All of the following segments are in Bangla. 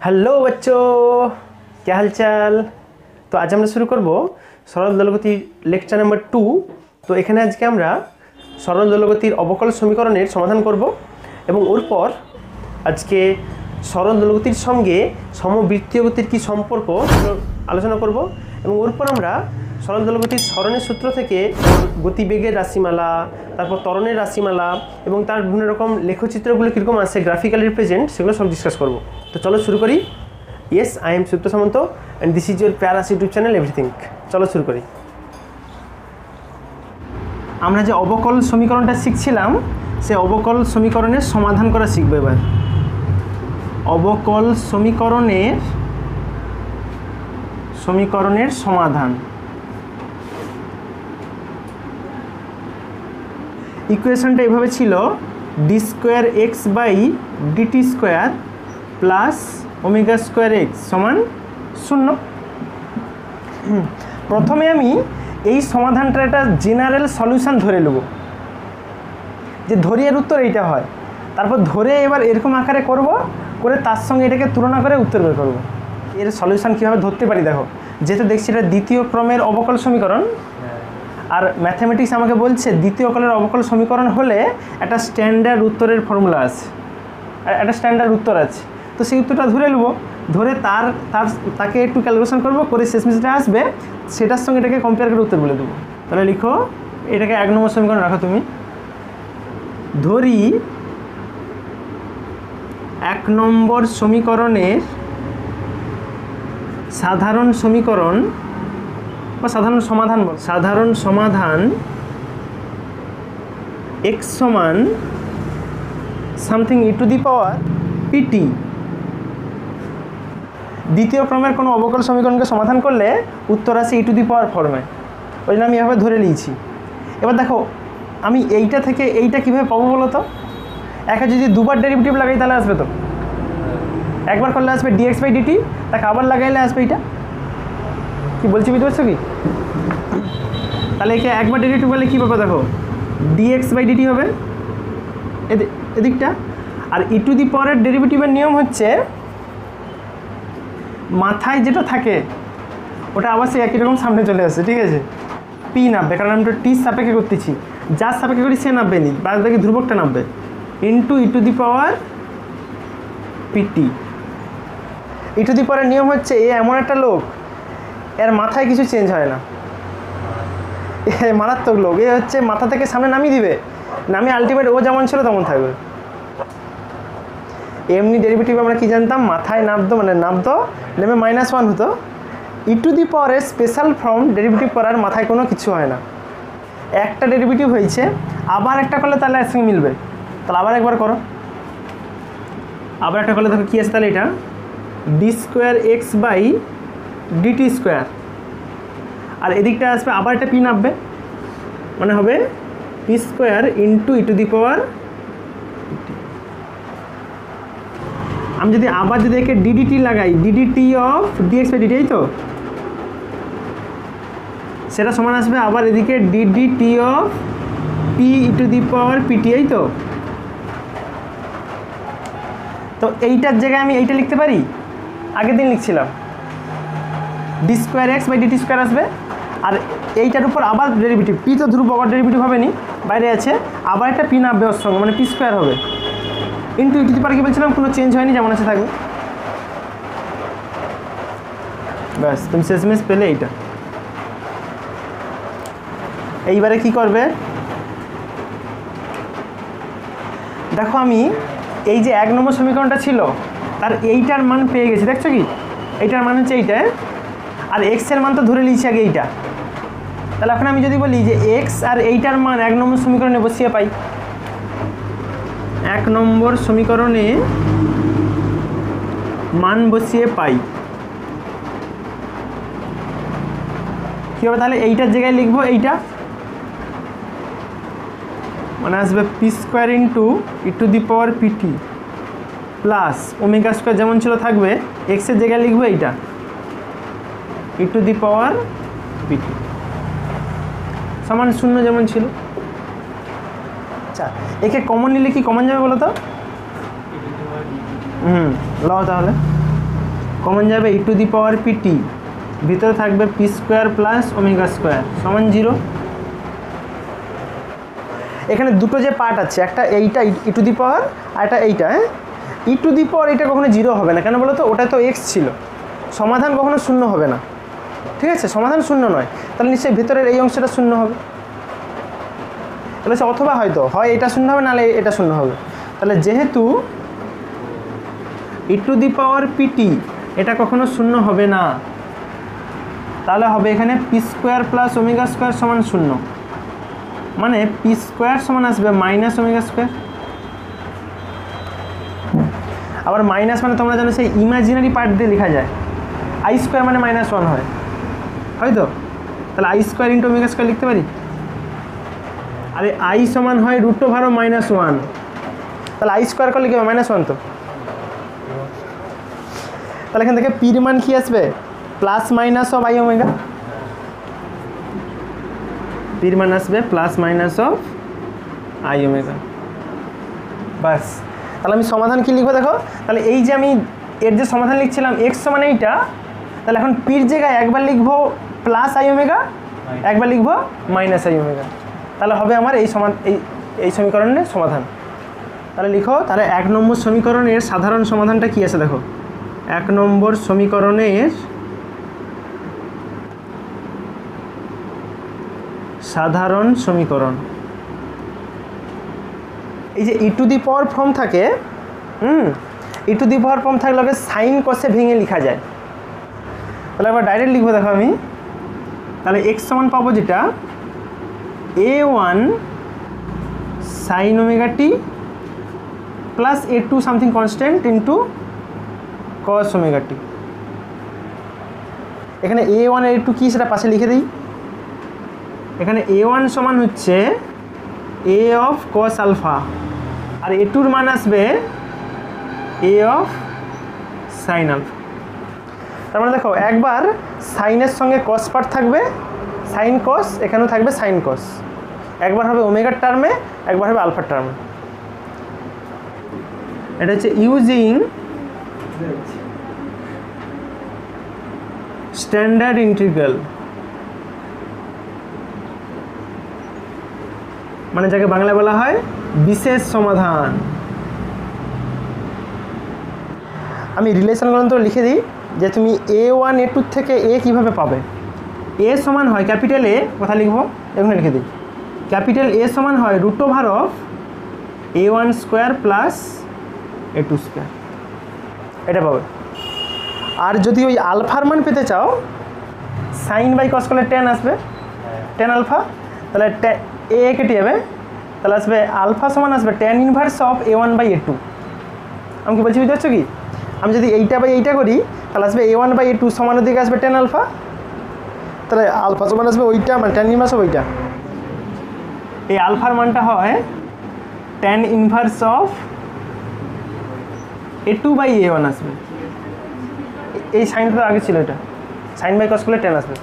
हेलो बच्चों, क्या हाल चाल। तो आज আমরা শুরু করব সরল দোলগতির লেকচার নাম্বার 2। তো এখানে আজকে আমরা সরল দোলগতির অবকল সমীকরণের সমাধান করব এবং ওরপর আজকে সরল দোলগতির সঙ্গে সমবৃত্তীয় গতির কি সম্পর্ক আলোচনা করব এবং ওরপর আমরা সরল দোলগতির সরণের সূত্র থেকে গতিবেগের রাশিমালা, তারপর ত্বরণের রাশিমালা এবং তার বিভিন্ন রকম লেখচিত্রগুলো কীরকম আছে, গ্রাফিক্যাল রিপ্রেজেন্ট, সেগুলো সব ডিসকাস করব। তো চলো শুরু করি। Yes, I am Supta Samanta and this is your Paras YouTube channel everything. চলো শুরু করি। আমরা যে অবকল সমীকরণটা শিখছিলাম, সে অবকল সমীকরণের সমাধান করা শিখবো এবার। অবকল সমীকরণের সমাধান। ইকুয়েশনটা এভাবে ছিল, d square x by dt square plus omega square x সমান 0। প্রথমে আমি এই সমাধানটার একটা জেনারেল সলিউশন ধরে নেব, যে ধরি এর উত্তর এইটা হয়। তারপর ধরে এবার এরকম আকারে করব, করে তার সঙ্গে এটাকে তুলনা করে উত্তর বের করব। এর সলিউশন কীভাবে ধরতে পারি দেখো। যেহেতু দেখছি এটা দ্বিতীয় ক্রমের অবকল সমীকরণ, আর ম্যাথামেটিক্স আমাকে বলছে দ্বিতীয় ক্রমের অবকল সমীকরণ হলে একটা স্ট্যান্ডার্ড উত্তরের ফর্মুলা আছে, একটা স্ট্যান্ডার্ড উত্তর আছে। তো সেই উত্তরটা ধরে নেব, ধরে তাকে একটু ক্যালকুলেশন করব, করে শেষমেশ যেটা আসবে সেটার সঙ্গে এটাকে কম্পেয়ার করে উত্তর বলে দেবো। তাহলে লিখো, এটাকে 1 নম্বর সমীকরণ রাখো তুমি। ধরি 1 নম্বর সমীকরণের সাধারণ সমীকরণ বা সাধারণ সমাধান, সাধারণ সমাধান x সমান something e to the power pt. দ্বিতীয় ক্রমের কোনো অবকল সমীকরণকে সমাধান করলে উত্তর আসে ই টু দি পাওয়ার ফর্মে, ওই জন্য আমি এভাবে ধরে নিয়েছি। এবার দেখো, আমি এইটা থেকে এইটা কীভাবে পাবো বলো তো। একে যদি দুবার ডেরিভেটিভ লাগাই তাহলে আসবে তো, একবার করলে আসবে ডিএক্স বাই ডিটি, তাকে আবার লাগাইলে আসবে এইটা। কি বলছি বুঝতে পারছো কি? তাহলে একে একবার ডেরিভেটিভ করলে কী পাবে দেখো, ডিএক্স বাই ডিটি হবে এদিকটা। আর ই টু দি পাওয়ারের ডেরিভেটিভের নিয়ম হচ্ছে মাথায় যেটা থাকে ওটা আবার সেই একই রকম সামনে চলে আসে, ঠিক আছে। পি নামবে, কারণ আমি তো টি সাপেক্ষে করতেছি, যার সাপেক্ষে করি সে নামবে নি, বাদ বাকি ধ্রুবকটা নামবে, into e to the power pt. E to the পাওয়ারের নিয়ম হচ্ছে এ এমন একটা লোক, এর মাথায় কিছু চেঞ্জ হয় না, এ মারাত্মক লোক। এ হচ্ছে মাথা থেকে সামনে নামিয়ে দিবে, নামিয়ে আলটিমেট ও যেমন ছিল তেমন থাকবে। এমনি ডেরিভেটিভ আমরা কি জানতাম, মাথায় নামতো মানে নামতো, নেমে -1 হতো। ই টু দি পাওয়ারের স্পেশাল ফর্ম ডেরিভেটিভ করার মাথায় কোনো কিছু হয় না। একটা ডেরিভেটিভ হয়েছে, আবার একটা করলে তাহলে একসঙ্গে মিলবে। তাহলে আবার একবার করো, আবার একটা করলে দেখো কী আছে, তাহলে এটা d square x by dt square, আর এদিকটা আসবে আবার একটা পি নামবে, মানে হবে p square into e to the power. আমি যদি আবার যদি একে ডিডিটি লাগাই, d dt of dx by dt, এই তো সেটা সমান আসবে আবার এদিকে d dt of p e to the power pt, এই তো। তো এইটার জায়গায় আমি এইটা লিখতে পারি, আগের দিন লিখছিলাম d square x by dt square আসবে, আর এইটার উপর আবার ডেরিভেটিভ, পি তো ধ্রুব, আবার ডেরিভেটিভ হবে নি, বাইরে আছে, আবার একটা পি নামবে ওর সঙ্গে, মানে পি স্কোয়ার হবে, into e to the power কি বলছিলাম, কোনো চেঞ্জ হয়নি, যেমন আছে থাকবে। ব্যাস, তুমি শেষমেশ পেলে এইটা। এইবারে কি করবে দেখো, আমি এই যে 1 নম্বর সমীকরণটা ছিল তার এইটার মান পেয়ে গেছি, দেখছো কি? এইটার মান হচ্ছে এইটা, আর এক্সের মান তো ধরে নিয়েছি আগে এইটা। তাহলে এখন আমি যদি বলি যে এক্স আর এইটার মান 1 নম্বর সমীকরণে বসিয়ে পাই, 1 নম্বর সমীকরণে মান বসিয়ে পাই, কী হবে তাহলে? এইটার জায়গায় লিখবো এইটা, মানে আসবে p square into e to the power pt plus omega square যেমন ছিল থাকবে, এক্সের জায়গায় লিখবো এইটা ই টু দি পাওয়ার পিটি সমান 0 যেমন ছিল। আচ্ছা, একে কমন নিলে কি কমন যাবে বলো তো? লাও তাহলে কমন যাবে ই টু দি পাওয়ার পিটি, ভিতরে থাকবে p square plus omega square সমান 0। এখানে দুটো যে পার্ট আছে, একটা এইটা ই টু দি পাওয়ার আর একটা এইটা, হ্যাঁ ই টু দি পাওয়ার এটা কখনো 0 হবে না, কেন বলো তো, ওটা তো এক্স ছিল, সমাধান কখনো শূন্য হবে না, ঠিক আছে, সমাধান শূন্য নয়, তাহলে নিশ্চয়ই ভিতরের এই অংশটা শূন্য হবে। তাহলে অথবা হয়তো হয় এটা শূন্য হবে, নাহলে এটা শূন্য হবে। তাহলে যেহেতু ই টু দি পাওয়ার পিটি এটা কখনো শূন্য হবে না, তাহলে হবে এখানে p square plus omega square সমান 0, মানে পি স্কোয়ার সমান আসবে মাইনাস ওমেগা স্কোয়ার। আবার মাইনাস মানে তোমরা জানো সেই ইমাজিনারি পার্ট দিয়ে লেখা যায়, আই স্কোয়ার মানে -1 হয়, হয়তো, তাহলে i square into omega square লিখতে পারি। আরে আই সমান হয় √1, তাহলে আই স্কোয়ার করলে কি হবে -1 তো, তাহলে এখান থেকে পির মান কি আসবে plus minus of i omega, পির মান আসবে plus minus of i omega, বাস। তাহলে আমি সমাধান কি লিখবো দেখো, তাহলে এই যে আমি এর যে সমাধান লিখছিলাম এক্স সমান এইটা, তাহলে এখন পির জায়গায় একবার লিখবো প্লাস আই ওমেগা, একবার লিখবো মাইনাস আই ওমেগা, তাহলে হবে আমার এই সমীকরণের সমাধান। তাহলে লিখো, তাহলে 1 নম্বর সমীকরণের সাধারণ সমাধানটা কি আছে দেখো, 1 নম্বর সমীকরণের সাধারণ সমীকরণ, এই যে ই টু দি পাওয়ার ফর্ম থাকে, ই টু দি পাওয়ার ফর্ম থাকলে ওকে সাইন কসে ভেঙে লেখা যায়, তাহলে আবার ডাইরেক্ট লিখবো দেখো আমি, তাহলে এক্স সমান পাবো যেটা a1 sine omega t plus a2 something constant into cos omega t. এখানে a1 আর a2 কি সেটা পাশে লিখে দিই, এখানে a1 সমান হচ্ছে a অফ কস আলফা, আর a2 মান আসবে a অফ সাইন আলফা। তার মানে দেখো একবার সাইনের সঙ্গে কস পার্ট থাকবে, সাইন কস, এখানেও থাকবে সাইন কস, একবার হবে ওমেগার টার্মে, একবার হবে আলফার টার্মে। এটা হচ্ছে ইউজিং স্ট্যান্ডার্ড ইন্টিগ্রাল, মানে যাকে বাংলায় বলা হয় বিশেষ সমাধান। আমি রিলেশন গ্রন্থ লিখে দিই যে তুমি a1 a2 থেকে a কিভাবে পাবে। a সমান হয় ক্যাপিটাল A, কথা লিখবো এখানে লিখে দিই, ক্যাপিটাল A সমান হয় √a1 square plus a2 square, এটা পাবে। আর যদি ওই আলফার মান পেতে চাও, সাইন বাই কস করলে tan আসবে, tan আলফা, তাহলে a কেটে যাবে, তাহলে আসবে আলফা সমান আসবে tan inverse of a1 by a2। আমি কি বলছি বুঝতে পারছো কি, আমি যদি এইটা বাই এইটা করি তাহলে আসবে a1 বাই a2 সমানের দিকে আসবে tan আলফা, তাহলে আলফা সমান আসবে ওইটা, মানে tan ইনভার্স অফ ওইটা, এই আলফার মানটা হয় tan inverse of a2 by a1 আসবে, এই সাইনটা আগে ছিল, এটা সাইন বাই কস করলে tan আসবে,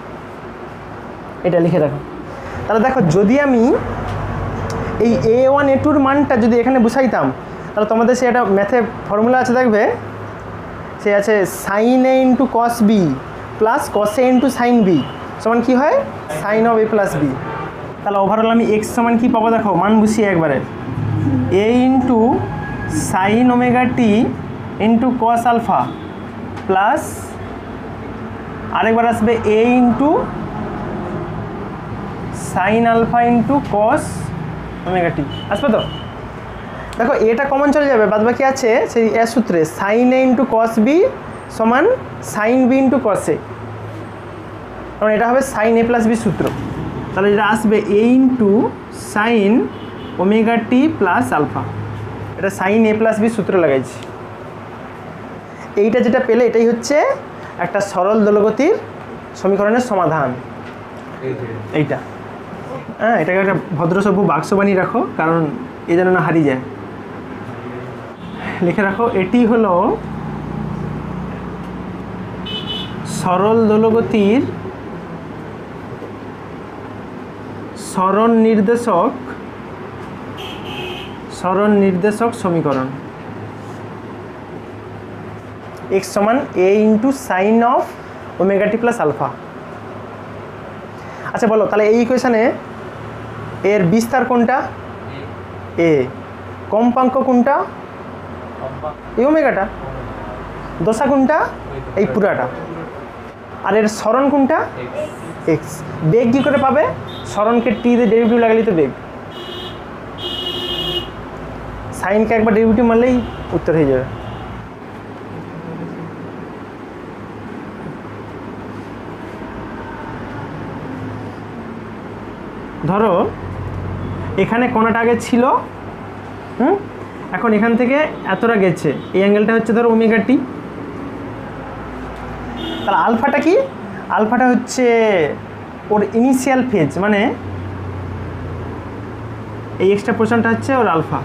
এটা লিখে রাখো। তাহলে দেখো যদি আমি এই a1 a2 এর মানটা যদি এখানে বসাইতাম, তাহলে তোমাদের সে একটা ম্যাথে ফর্মুলা আছে দেখবে, সে আছে sine a into cos b plus cos a into sine b সমান কী হয় sine of a plus b. তাহলে ওভারঅল আমি এক্স সমান কী পাবো দেখো, মান বসিয়ে একবারে a into sine omega t into cos alpha plus আরেকবার আসবে a into sine alpha into cos omega t, আসবে তো। দেখো এটা কমন চলে যাবে, বাদ বাকি আছে সেই এ সূত্রে sine a into cos b সমান sine b into cos a, কারণ এটা হবে সাইন এ প্লাস বি সূত্র। তাহলে এটা আসবে a into sine omega t plus alpha, এটা সাইন এ প্লাস বি সূত্র লাগাইছি। এইটা যেটা পেলে এটাই হচ্ছে একটা সরল দোলগতির সমীকরণের সমাধান, এইটা। হ্যাঁ, এটাকে একটা ভদ্রসভ্য বাক্স বানিয়ে রাখো, কারণ এ যেন না হারিয়ে যায়। লিখে রাখো এটি হলো সরল দোলগতির সরণ নির্দেশক সমীকরণ। এক্স সমান a into sine of omega t plus alpha. আচ্ছা বলো তাহলে এই ইকুয়েশানে এর বিস্তার কোনটা? এ। কম্পাঙ্ক কোনটা? এই ওমেগাটা। দশা কোনটা? এই পুরাটা। আর এর সরণ কোনটা? এক্স। বেগ কী করে পাবে? সরণকে টি দিয়ে ডেরিভেটিভ লাগালেই তো বেগ। সাইনকে একবার ডেরিভেটিভ মারলেই উত্তর হয়ে যাবে। ধরো এখানে কোণাটা আগে ছিল, এখন এখান থেকে এতটা গেছে, এই অ্যাঙ্গেলটা হচ্ছে ধরো ওমেগা টি। তাহলে আলফাটা কি? আলফাটা হচ্ছে ওর ইনিশিয়াল ফেজ, মানে এই এক্সট্রা পোর্শনটা হচ্ছে ওর আলফা।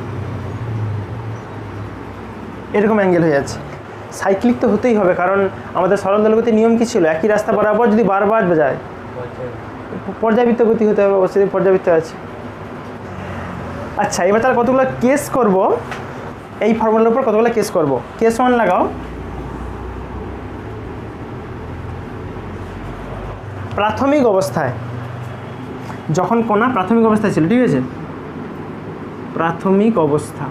এরকম অ্যাঙ্গেল হয়ে যাচ্ছে। সাইক্লিক তো হতেই হবে, কারণ আমাদের সরল দোলগতির নিয়ম কি ছিল? একই রাস্তা বরাবর যদি বারবার যায় পর্যাবৃত্ত গতি হতে হবে, অবশ্যই পর্যাবৃত্ত আছে। আচ্ছা এবার তার কতগুলো কেস করব, এই ফর্মুলার উপর কতগুলো কেস করব। কেস 1 লাগাও। প্রাথমিক অবস্থায় যখন কোণা প্রাথমিক অবস্থায় ছিল, ঠিক আছে, প্রাথমিক অবস্থা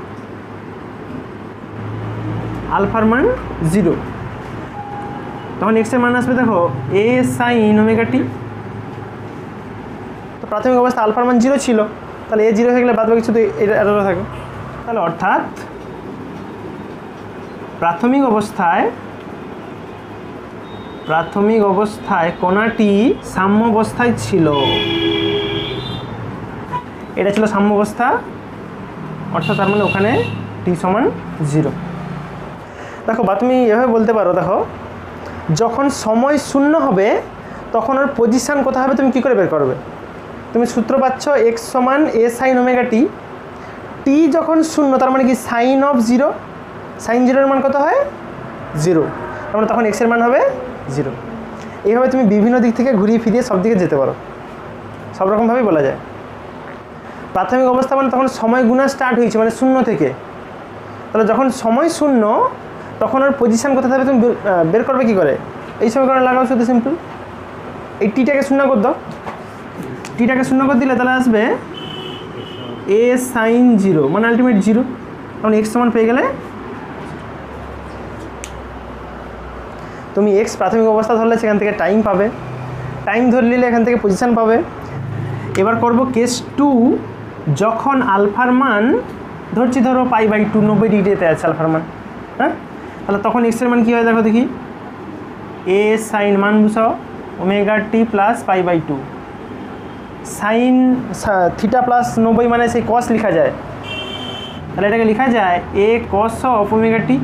আলফার মান 0, তখন এক্সের মান আসবে দেখো এ সাইন ওমেগা টি। তো প্রাথমিক অবস্থা আলফার মান 0 ছিল, তাহলে এ 0 হয়ে গেলে বাদ বাকি শুধু এটা থাকে। তাহলে অর্থাৎ প্রাথমিক অবস্থায় কোণাটি সাম্যাবস্থায় ছিল। এটা ছিল সাম্যাবস্থা, অর্থাৎ তার মানে ওখানে টি সমান 0। দেখো বা তুমি এভাবে বলতে পারো, দেখো যখন সময় শূন্য হবে তখন ওর পজিশান কোথায় হবে তুমি কী করে বের করবে? তুমি সূত্র পাচ্ছ এক্স সমান এ সাইন ওমেগা টি। টি যখন শূন্য তার মানে কি সাইন অফ 0, সাইন 0-এর মান কত হয়? 0, তার মানে তখন এক্সের মান হবে 0। এইভাবে তুমি বিভিন্ন দিক থেকে ঘুরিয়ে ফিরিয়ে সব দিকে যেতে পারো, সব রকমভাবেই বলা যায়। প্রাথমিক অবস্থা মানে তখন সময় গুণা স্টার্ট হয়েছে, মানে শূন্য থেকে। তাহলে যখন সময় শূন্য তখন ওর পজিশান কোথায় থাকবে তুমি বের করবে কী করে? এই সমীকরণ লাগাও, শুধু সিম্পল। এই টিটাকে শূন্য করে দাও, টিটাকে শূন্য করে দিলে তাহলে আসবে এ সাইন 0 মানে আলটিমেট 0। তখন এক্স সমান পেয়ে গেলে তুমি এক্স প্রাথমিক অবস্থা ধরলে সেখান থেকে টাইম পাবে, টাইম ধরে নিলে এখান থেকে পজিশান পাবে। এবার করব কেস 2, যখন আলফার মান ধরছি ধরো π/2 90 ডিগ্রিতে আছে আলফার মান, হ্যাঁ, তাহলে তখন এক্সের মান কী হয় দেখো দেখি। এ সাইন মান বসাও omega t plus π/2, sine theta plus 90 মানে সেই কস লেখা যায়, তাহলে এটাকে লেখা যায় a cos of omega t.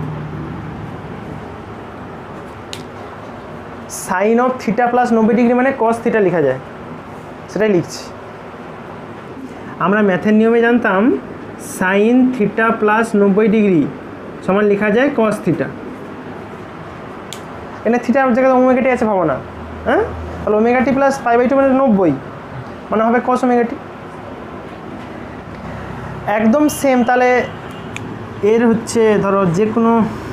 Sine of theta plus 90 degree মানে কস থিটা লেখা যায়, সেটাই লিখছি। আমরা ম্যাথের নিয়মে জানতাম সাইন থিটা প্লাস 90 ডিগ্রি সমান লেখা যায় কস থিটা। এখানে থিটার জায়গায় ওমেগা টি আছে, ভাবো না, হ্যাঁ, তাহলে ওমেগা টি প্লাস π/2 মানে 90 মানে হবে কস ওমেগা টি। একদম সেম। তাহলে এর হচ্ছে ধরো যে কোনো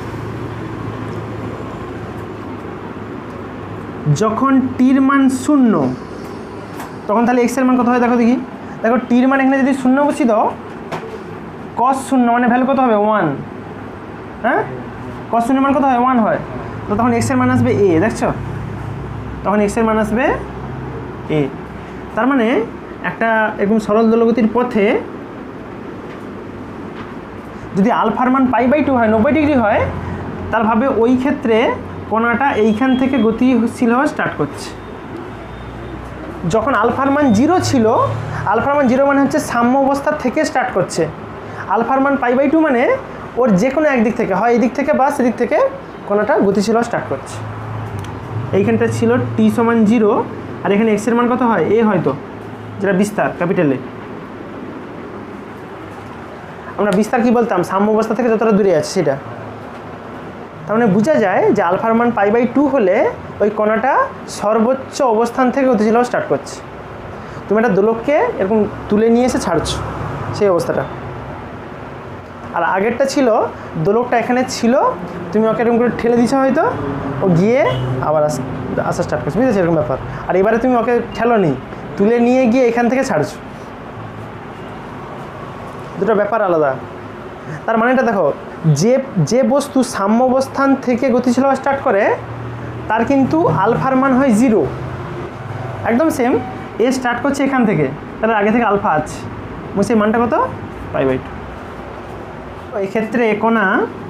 যখন টির মান 0 তখন তাহলে এক্সের মান কত হয় দেখো দেখি। দেখো টির মান এখানে যদি 0 বসিয়ে দাও, কস 0 মানে ভ্যালু কত হবে 1, হ্যাঁ, কস 0 মান কত হয় 1 হয়। তো তখন এক্সের মান আসবে এ, দেখছো, তখন এক্সের মান আসবে এ। তার মানে একটা এরকম সরল দোলগতির পথে যদি আলফার মান π/2 হয়, 90 ডিগ্রি হয়, তার ভাবে ওই ক্ষেত্রে কোণাটা এইখান থেকে গতিশীল হওয়া স্টার্ট করছে। যখন আলফার মান 0 ছিল, আলফার মান 0 মানে হচ্ছে সাম্য অবস্থা থেকে স্টার্ট করছে। আলফার মান π/2 মানে ওর যে কোনো একদিক থেকে, হয় এই দিক থেকে বা সেদিক থেকে কোণাটা গতিশীল হওয়া স্টার্ট করছে। এইখানটা ছিল টি সমান 0, আর এখানে এক্সের মান কত হয় এ, হয়তো যেটা বিস্তার ক্যাপিটালে। আমরা বিস্তার কি বলতাম? সাম্য অবস্থা থেকে যতটা দূরে আছে সেটা। তার মানে বোঝা যায় যে আলফার মান π/2 হলে ওই কোণাটা সর্বোচ্চ অবস্থান থেকে গতিশীল হওয়া স্টার্ট করছে। তুমি একটা দোলককে এরকম তুলে নিয়ে এসে ছাড়ছো, সেই অবস্থাটা। আর আগেরটা ছিল দোলকটা এখানে ছিল, তুমি ওকে এরকম করে ঠেলে দিছো হয়তো, ও গিয়ে আবার আসা স্টার্ট করছে, বুঝেছো এরকম ব্যাপার। আর এবারে তুমি ওকে ঠেলো নি, তুলে নিয়ে গিয়ে এখান থেকে ছাড়ছো, দুটো ব্যাপার আলাদা। তার মানেটা দেখো, যে বস্তু সাম্যাবস্থান থেকে গতিশীল হওয়া স্টার্ট করে তার কিন্তু আলফার মান হয় 0, একদম সেম। এ স্টার্ট করছে এখান থেকে, তাহলে আগে থেকে আলফা আছে, সেই মানটা কত π/2। এই ক্ষেত্রে কোণা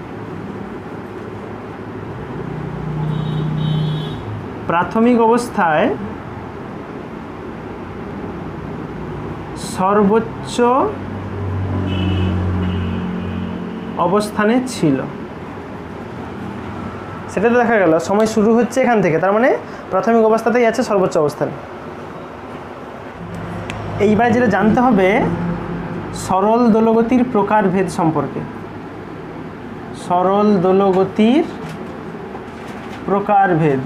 প্রাথমিক অবস্থায় সর্বোচ্চ অবস্থানে ছিল, সেটা তো দেখা গেল সময় শুরু হচ্ছে এখান থেকে, তার মানে প্রাথমিক অবস্থাতেই আছে সর্বোচ্চ অবস্থানে। এইবার যেটা জানতে হবে সরল দোলগতির প্রকারভেদ সম্পর্কে। সরল দোলগতির প্রকারভেদ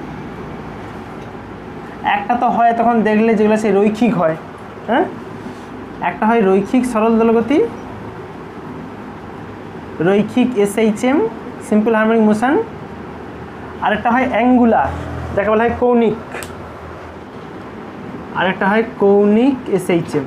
একটা তো হয় তখন দেখলে যেগুলো সে রৈখিক হয়, হ্যাঁ, একটা হয় রৈখিক সরল দোলগতি, রৈখিক SHM সিম্পল হারমোনিক মোশন, আরেকটা হয় অ্যাঙ্গুলার যাকে বলা হয় কৌণিক, আরেকটা হয় কৌণিক SHM।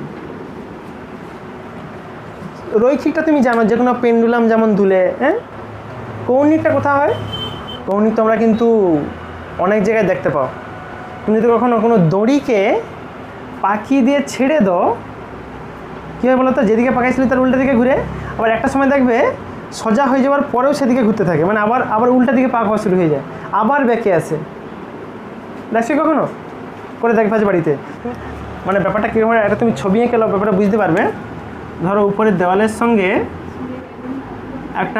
রৈখিকটা তুমি জানো, যে কোনো পেন্ডুলাম যেমন দুলে, হ্যাঁ। কৌণিকটা কোথায় হয়? কৌণিক তোমরা কিন্তু অনেক জায়গায় দেখতে পাও। তুমি যদি কখনো কোনো দড়িকে পাকি দিয়ে ছেড়ে দাও, কী হয় বলো তো, যেদিকে পাকাইছিল তার উল্টা দিকে ঘুরে, আবার একটা সময় দেখবে সোজা হয়ে যাওয়ার পরেও সেদিকে ঘুরতে থাকে, মানে আবার উল্টা দিকে পাক হওয়া শুরু হয়ে যায়, আবার ব্যাকে আসে। দেখছি কখনো করে দেখবে বাড়িতে, মানে ব্যাপারটা কীরকম, একটা তুমি ছবি এঁকে নাও, ব্যাপারটা বুঝতে পারবে। ধরো উপরের দেওয়ালের সঙ্গে একটা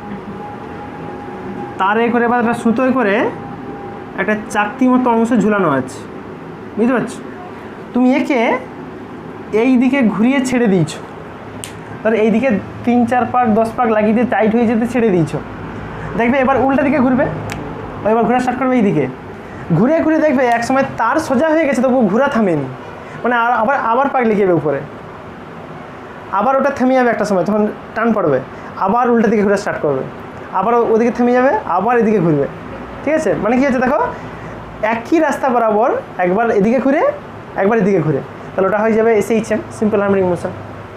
তারে করে বা একটা সুতোয় করে একটা চাকতি মতো অংশ ঝুলানো আছে, বুঝতে পারছো? তুমি একে এই দিকে ঘুরিয়ে ছেড়ে দিয়েছো, তাহলে এই দিকে 3-4 পাক 10 পাক লাগিয়ে দিয়ে টাইট হয়ে যেতে ছেড়ে দিয়েছো, দেখবে এবার উল্টা দিকে ঘুরবে, এবার ঘোরা স্টার্ট করবে, এই দিকে ঘুরে ঘুরে দেখবে এক সময় তার সোজা হয়ে গেছে, তবু ঘোরা থামেনি, মানে আবার পাক লেগে যাবে উপরে, আবার ওটা থেমে যাবে একটা সময়, তখন টান পড়বে, আবার উল্টা দিকে ঘুরে স্টার্ট করবে, আবার ওদিকে থেমে যাবে, আবার এদিকে ঘুরবে, ঠিক আছে? মানে কি হচ্ছে দেখো, একই রাস্তা বরাবর একবার এদিকে ঘুরে একবার এদিকে ঘুরে, তাহলে ওটা হয়ে যাবে SHM সিম্পল হারমোনিক মোশন,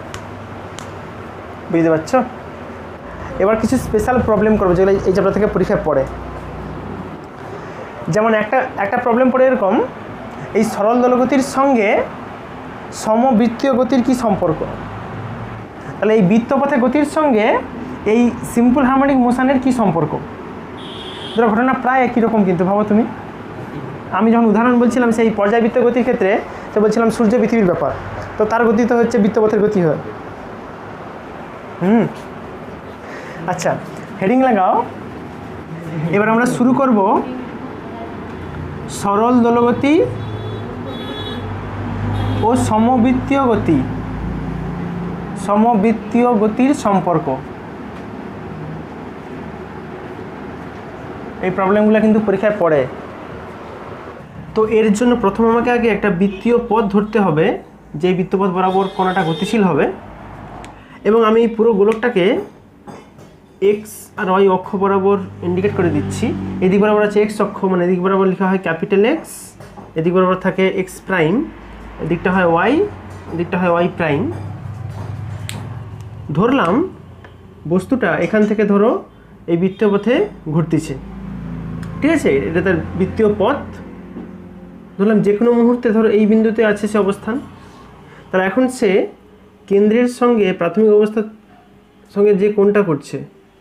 বুঝতে পারছো? এবার কিছু স্পেশাল প্রবলেম করবো যেগুলো এই চ্যাপ্টার থেকে পরীক্ষায় পড়ে। যেমন একটা প্রবলেম পড়ে এরকম, এই সরল দোলগতির সঙ্গে সমবৃত্তীয় গতির কি সম্পর্ক? তাহলে এই বৃত্তপথে গতির সঙ্গে এই সিম্পল হারমোনিক মোশনের কি সম্পর্ক? ধরো ঘটনা প্রায় একই রকম, কিন্তু ভাবো তুমি, আমি যখন উদাহরণ বলছিলাম সেই পর্যায়বৃত্ত গতির ক্ষেত্রে, তো বলছিলাম সূর্য পৃথিবীর ব্যাপার, তো তার গতি তো হচ্ছে বৃত্তপথের গতি হয়। আচ্ছা, হেডিং লাগাও। এবার আমরা শুরু করব সরল দোলগতি ও সমবৃত্তীয় গতির সম্পর্ক। এই প্রবলেমগুলো কিন্তু পরীক্ষায় পড়ে। তো এর জন্য প্রথম আমাকে আগে একটা বৃত্তীয় পথ ধরতে হবে, যে বৃত্তপথ বরাবর কোণাটা গতিশীল হবে, এবং আমি পুরো গোলকটাকে এক্স আর ওয়াই অক্ষ বরাবর ইন্ডিকেট করে দিচ্ছি। এদিক বরাবর আছে এক্স অক্ষ, মানে এদিক বরাবর লেখা হয় ক্যাপিটাল এক্স, এদিক বরাবর থাকে এক্স প্রাইম, এদিকটা হয় ওয়াই, এদিকটা হয় ওয়াই প্রাইম। ধরলাম বস্তুটা এখান থেকে ধরো এই বৃত্তীয় পথে ঘুরতেছে, ঠিক আছে? এটা তার বৃত্তীয় পথ। ধরলাম যে কোনো মুহূর্তে ধরো এই বিন্দুতে আছে সে অবস্থান, তাহলে এখন সে কেন্দ্রের সঙ্গে প্রাথমিক অবস্থার সঙ্গে যে কোণটা করছে,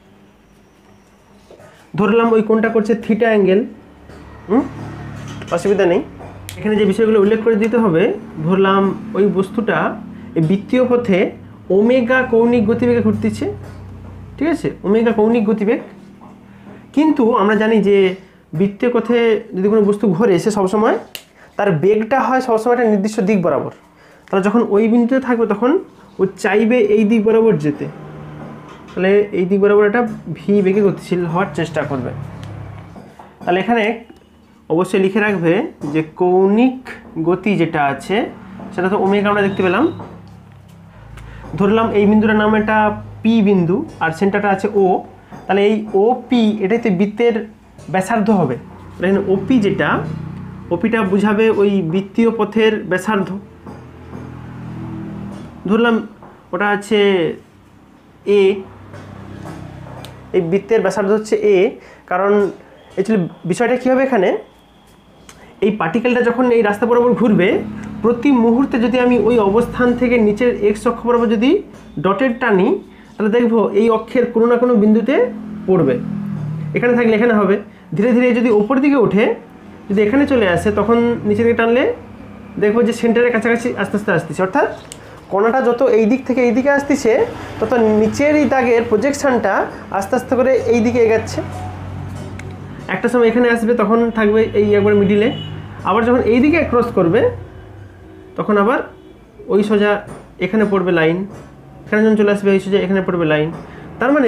ধরলাম ওই কোণটা করছে থিটা অ্যাঙ্গেল, অসুবিধা নেই। এখানে যে বিষয়গুলো উল্লেখ করে দিতে হবে, ধরলাম ওই বস্তুটা এই বৃত্তীয় পথে ওমেগা কৌণিক গতিবেগে ঘুরতেছে, ঠিক আছে? ওমেগা কৌণিক গতিবেগ। কিন্তু আমরা জানি যে বৃত্তীয় পথে যদি কোনো বস্তু ঘোরে, সে সবসময় তার বেগটা হয় সবসময় একটা নির্দিষ্ট দিক বরাবর। তাহলে যখন ওই বিন্দুতে থাকবে তখন ও চাইবে এই দিক বরাবর যেতে, তাহলে এই দিক বরাবর একটা ভি বেগে গতিশীল হওয়ার চেষ্টা করবে। তাহলে এখানে অবশ্যই লিখে রাখবে যে কৌণিক গতি যেটা আছে সেটা তো ওমেগা আমরা দেখতে পেলাম। ধরলাম এই বিন্দুটার নাম এটা পি বিন্দু আর সেন্টারটা আছে ও, তাহলে এই ও পি এটাতে বৃত্তের ব্যাসার্ধ হবে। এখানে ওপি যেটা, ওপিটা বুঝাবে ওই বৃত্তীয় পথের ব্যাসার্ধ। ধরলাম ওটা আছে এ, এই বৃত্তের ব্যাসার্ধ হচ্ছে এ। কারণ অ্যাকচুয়ালি বিষয়টা কী হবে, এখানে এই পার্টিকেলটা যখন এই রাস্তা বরাবর ঘুরবে, প্রতি মুহূর্তে যদি আমি ওই অবস্থান থেকে নিচের এক্স অক্ষ বরাবর যদি ডটের টানি, তাহলে দেখবো এই অক্ষের কোনো না কোনো বিন্দুতে পড়বে। এখানে থাকলে এখানে হবে, ধীরে ধীরে যদি ওপর দিকে ওঠে, যদি এখানে চলে আসে, তখন নিচে দিকে টানলে দেখবো যে সেন্টারের কাছাকাছি আস্তে আস্তে আসতেছে। অর্থাৎ কণাটা যত এই দিক থেকে এই দিকে আসতেছে, তত নিচের এই দাগের প্রজেকশানটা আস্তে আস্তে করে এই দিকে এগাচ্ছে। একটা সময় এখানে আসবে, তখন থাকবে এই একবার মিডিলে। আবার যখন এই দিকে ক্রস করবে, তখন আবার ওই সোজা এখানে পড়বে লাইন। এখানে যখন চলে আসবে, এই সোজা এখানে পড়বে লাইন। তার মানে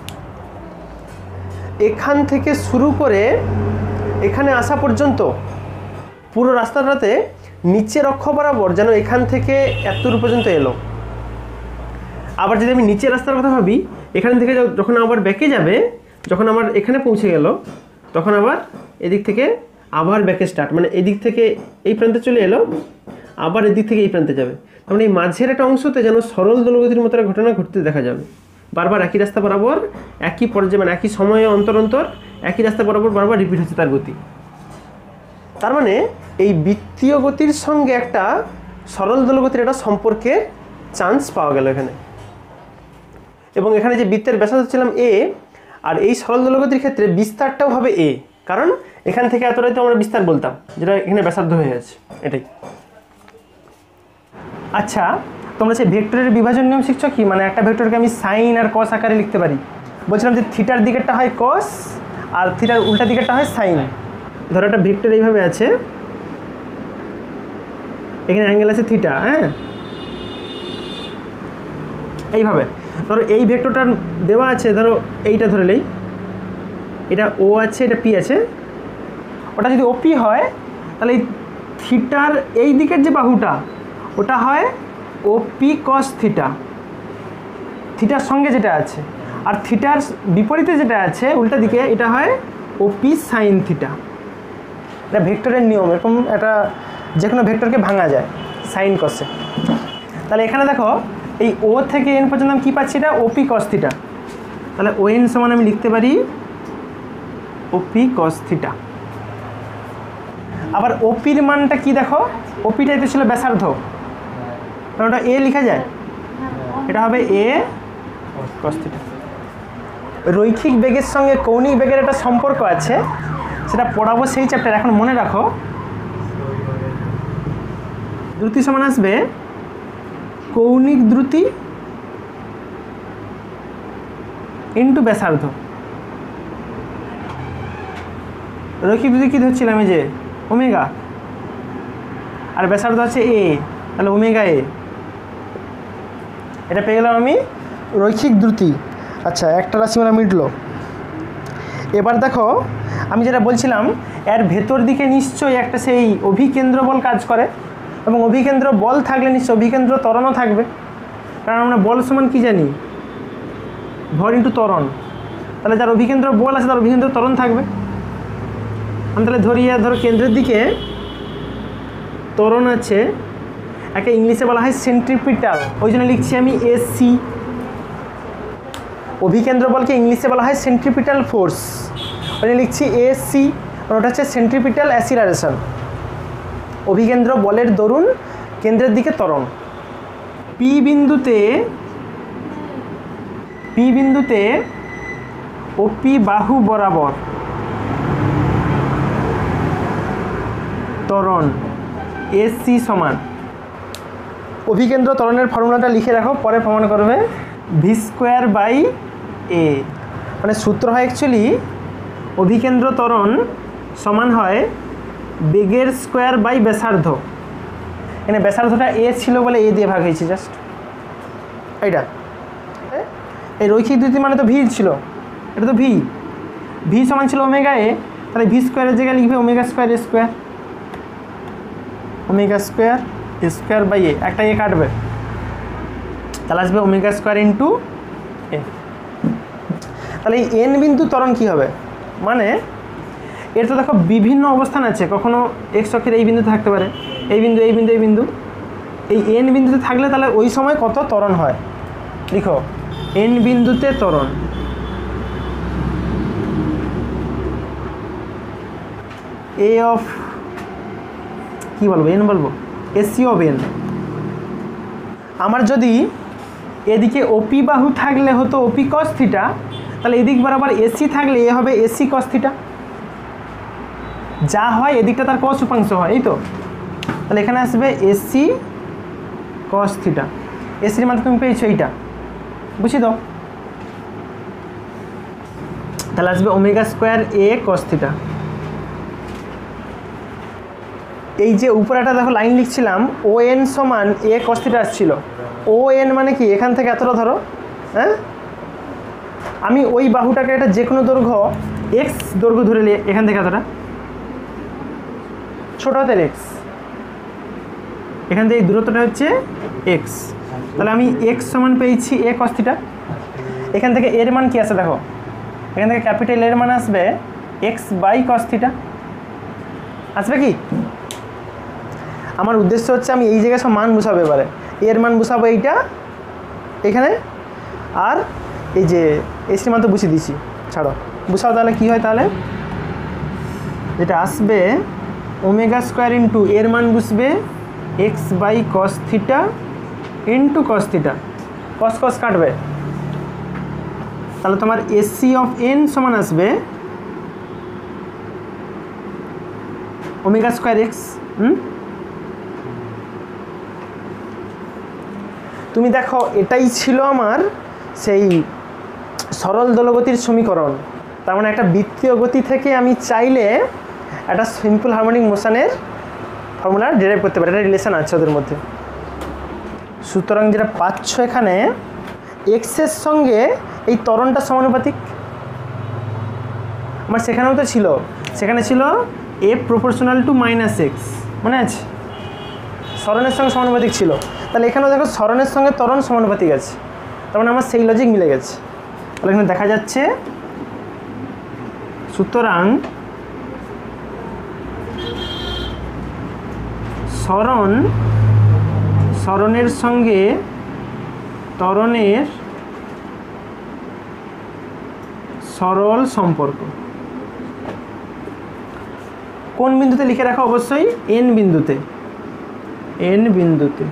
এখান থেকে শুরু করে এখানে আসা পর্যন্ত পুরো রাস্তাটাতে নিচের অক্ষ বরাবর যেন এখান থেকে এতদূর পর্যন্ত এলো। আবার যদি আমি নিচের রাস্তার কথা ভাবি, এখান থেকে যখন আবার ব্যাকে যাবে, যখন আমার এখানে পৌঁছে গেল, তখন আবার এদিক থেকে আবার ব্যাকে স্টার্ট, মানে এদিক থেকে এই প্রান্তে চলে এলো, আবার এদিক থেকে এই প্রান্তে যাবে। তার মানে এই মাঝের একটা অংশতে যেন সরল দোলগতির মতো একটা ঘটনা ঘটতে দেখা যাবে। বারবার একই রাস্তা বরাবর একই পর্যায়ে, মানে একই সময়ে অন্তর অন্তর একই রাস্তা বরাবর বারবার রিপিট হচ্ছে তার গতি। তার মানে এই বৃত্তীয় গতির সঙ্গে একটা সরল দোলগতির একটা সম্পর্কের চান্স পাওয়া গেল এখানে। এবং এখানে যে বৃত্তের ব্যাসার্ধ ছিলাম এ, আর এই সরল দোলগতির ক্ষেত্রে বিস্তারটাও হবে এ, কারণ এখান থেকে এতটাই তো আমরা বিস্তার বলতাম, যেটা এখানে ব্যাসার্ধ হয়ে যাচ্ছে, এটাই। আচ্ছা, তোমরা সেই ভেক্টরের বিভাজন নিয়ম শিখছো কি? মানে একটা ভেক্টরকে আমি সাইন আর কস আকারে লিখতে পারি। বলছিলাম যে থিটার দিকেরটা হয় কস আর থিটার উল্টা দিকেরটা হয় সাইন। ধরো একটা ভেক্টর এইভাবে আছে, এখানে অ্যাঙ্গেল আছে থিটা, হ্যাঁ, এইভাবে। ধরো এই ভেক্টরটা দেওয়া আছে, ধরো এইটা ধরে নেই, এটা ও আছে, এটা পি আছে। ওটা যদি ওপি হয়, তাহলে এই থিটার এই দিকের যে বাহুটা, ওটা হয় ওপি কস থিটা, থিটার সঙ্গে যেটা আছে। আর থিটার বিপরীতে যেটা আছে উল্টা দিকে, এটা হয় ওপি সাইন থিটা। এটা ভেক্টরের নিয়ম, এরকম একটা যে কোনো ভেক্টরকে ভাঙা যায় সাইন কসে। তাহলে এখানে দেখো এই ও থেকে এন পর্যন্ত আমি কী পাচ্ছি, এটা ওপি কস থিটা। তাহলে ও এন সমান আমি লিখতে পারি ওপি কস থিটা। আবার ওপির মানটা কি দেখো, ওপিটাই তো ছিল ব্যাসার্ধ, কারণ ওটা এ লেখা যায়, এটা হবে এ কস থিটা। রৈখিক বেগের সঙ্গে কৌণিক বেগের একটা সম্পর্ক আছে, সেটা পড়াবো সেই চ্যাপ্টার। এখন মনে রাখো, দ্রুতি সমান আসবে কৌণিক দ্রুতি ইন্টু ব্যাসার্ধ। রৈখিক দ্রুতি কী ধরছিলাম, এই যে ওমেগা, আর ব্যাসার্ধ আছে এ, তাহলে ওমেগা এ। এটা পেয়ে গেলাম আমি রৈখিক দ্রুতি। আচ্ছা, একটা রাশিমালা মিটলো। এবার দেখো আমি যেটা বলছিলাম, এর ভেতর দিকে নিশ্চয়ই একটা সেই অভিকেন্দ্র বল কাজ করে, এবং অভিকেন্দ্র বল থাকলে নিশ্চয়ই অভিকেন্দ্র ত্বরণও থাকবে, কারণ আমরা বল সমান কি জানি, ভর ইন্টু ত্বরণ। তাহলে যার অভিকেন্দ্র বল আছে তার অভিকেন্দ্র ত্বরণ থাকবে। আমি তাহলে ধরো কেন্দ্রের দিকে ত্বরণ আছে, একে ইংলিশে বলা হয় সেন্ট্রিপিটাল, ওই জন্য লিখছি আমি এসি। অভিকেন্দ্র বলকে ইংলিশে বলা হয় সেন্ট্রিপিটাল ফোর্স, ওই জন্য লিখছি এসি, আর ওটা হচ্ছে সেন্ট্রিপিটাল অ্যাসিলারেশন। অভিকেন্দ্র বলের দরুন কেন্দ্রের দিকে ত্বরণ। পি বিন্দুতে ওপি বাহু বরাবর ত্বরণ এসি সমান, অভিকেন্দ্র ত্বরণের ফর্মুলাটা লিখে রাখো, পরে প্রমাণ করবে, ভি স্কোয়ার বাই এ। মানে সূত্র হয় অ্যাকচুয়ালি অভিকেন্দ্র ত্বরণ সমান হয় বেগের স্কোয়ার বাই ব্যাসার্ধ। এখানে ব্যাসার্ধটা এ ছিল বলে এ দিয়ে ভাগ হয়েছে জাস্ট এইটা। এই রৈখিক দ্রুতি মানে তো ভি ছিল, এটা তো ভি সমান ছিল ওমেগা এ, তাহলে ভি স্কোয়ারের জায়গায় লিখবে omega square a square, omega square square by a, একটা এ কাটবে, তাহলে আসবে ওমেগা স্কোয়ার ইন্টু এ। তাহলে এই এন বিন্দু ত্বরণ কী হবে, মানে এর তো দেখো বিভিন্ন অবস্থান আছে, কখনো এক্স অক্ষের এই বিন্দুতে থাকতে পারে, এই বিন্দু এই বিন্দু এই বিন্দু, এই এন বিন্দুতে থাকলে তাহলে ওই সময় কত ত্বরণ হয় লিখো, এন বিন্দুতে ত্বরণ। এ অফ কী বলবো, এন বলবো, এসি অফ এন। আমার যদি এদিকে ওপি বাহু থাকলে হতো ওপি কস থিটা, তাহলে এদিক বরাবর এসি থাকলে এ হবে এসি কস থিটা, যা হয় এদিকটা তার কস উপাংশ হয়, এই তো। তাহলে এখানে আসবে এসি কস থিটা, এসির মান তুমি পেয়েছো এইটা, বুঝি দাও। তাহলে আসবে omega square a cos theta. এই যে উপরে একটা দেখো লাইন লিখছিলাম, ও এন সমান এ কস থিটা আসছিল, ও এন মানে কি এখান থেকে এতটা ধরো, হ্যাঁ আমি ওই বাহুটাকে একটা যে কোনো দৈর্ঘ্য এক্স দৈর্ঘ্য ধরে নিয়ে এখান থেকে এতটা ছোট হাতের এক্স, এখান থেকে এই দূরত্বটা হচ্ছে এক্স। তাহলে আমি এক্স সমান পেয়েছি এ কস থিটা। এখান থেকে এর মান কি আছে দেখো, এখান থেকে ক্যাপিটাল এর মান আসবে এক্স বাই কস থিটা, আসবে কি? আমার উদ্দেশ্য হচ্ছে আমি এই জায়গায় সব মান বসাবো, এবারে এর মান বসাবো এইটা এখানে, আর এই যে এসির মান তো বসিয়ে দিয়েছি, ছাড়ো বসাও। তাহলে কী হয়, তাহলে যেটা আসবে ওমেগা স্কোয়ার ইন্টু এর মান বসবে x by cos theta into cos theta, cos cos কাটবে, তাহলে তোমার এসি অফ এন সমান আসবে ওমেগা স্কোয়ার এক্স। তুমি দেখো এটাই ছিল আমার সেই সরল দোলগতির সমীকরণ। তার মানে একটা বৃত্তীয় গতি থেকে আমি চাইলে একটা সিম্পল হারমোনিক মোশনের ফর্মুলা ডিরাইভ করতে পারি, একটা রিলেশন আছে ওদের মধ্যে। সুতরাং যেটা পাচ্ছ এখানে এক্সের সঙ্গে এই ত্বরণটা সমানুপাতিক, আমার সেখানেও তো ছিল, সেখানে ছিল a proportional to minus x, মনে আছে, সরণের সঙ্গে সমানুপাতিক ছিল। তাহলে এখানেও দেখো সরণের সঙ্গে ত্বরণ সমানুপাতিক আছে, তার মানে আমার সেই লজিক মিলে গেছে। তাহলে এখানে দেখা যাচ্ছে সুতরাং সরণের সঙ্গে ত্বরণের সরল সম্পর্ক কোন বিন্দুতে লিখে রাখা, অবশ্যই এন বিন্দুতে, এন বিন্দুতে।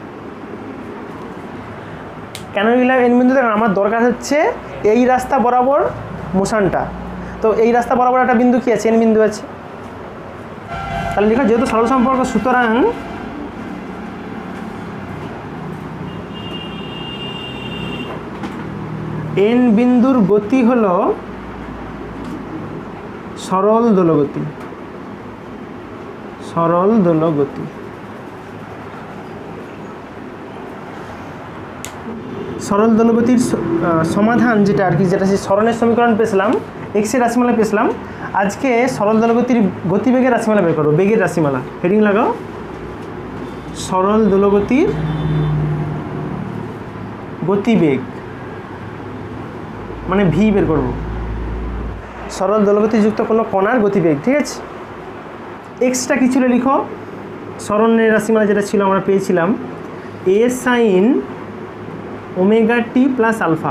কেন লিখলাম এন বিন্দুতে, কারণ আমার দরকার হচ্ছে এই রাস্তা বরাবর মোশনটা, তো এই রাস্তা বরাবর একটা বিন্দু কি আছে, এন বিন্দু আছে। তাহলে লিখো যেহেতু সরল সম্পর্ক, সুতরাং এন বিন্দুর গতি হল সরল দোলগতি, সরল দোলগতি। সরল দোলগতির সমাধান যেটা আর কি, যেটা সেই সরণের সমীকরণ পেয়েছিলাম, এক্সের রাশিমালা পেয়েছিলাম, আজকে সরল দোলগতির গতিবেগের রাশিমালা বের করবো, বেগের রাশিমালা। হেডিং লাগাও, সরল দোলগতির গতিবেগ, মানে ভি বের করব, সরল দোলগতিযুক্ত কোনো কণার গতিবেগ, ঠিক আছে। এক্সটা কী ছিল লিখো, সরণের রাশিমালা যেটা ছিল আমরা পেয়েছিলাম a sine omega t plus alpha.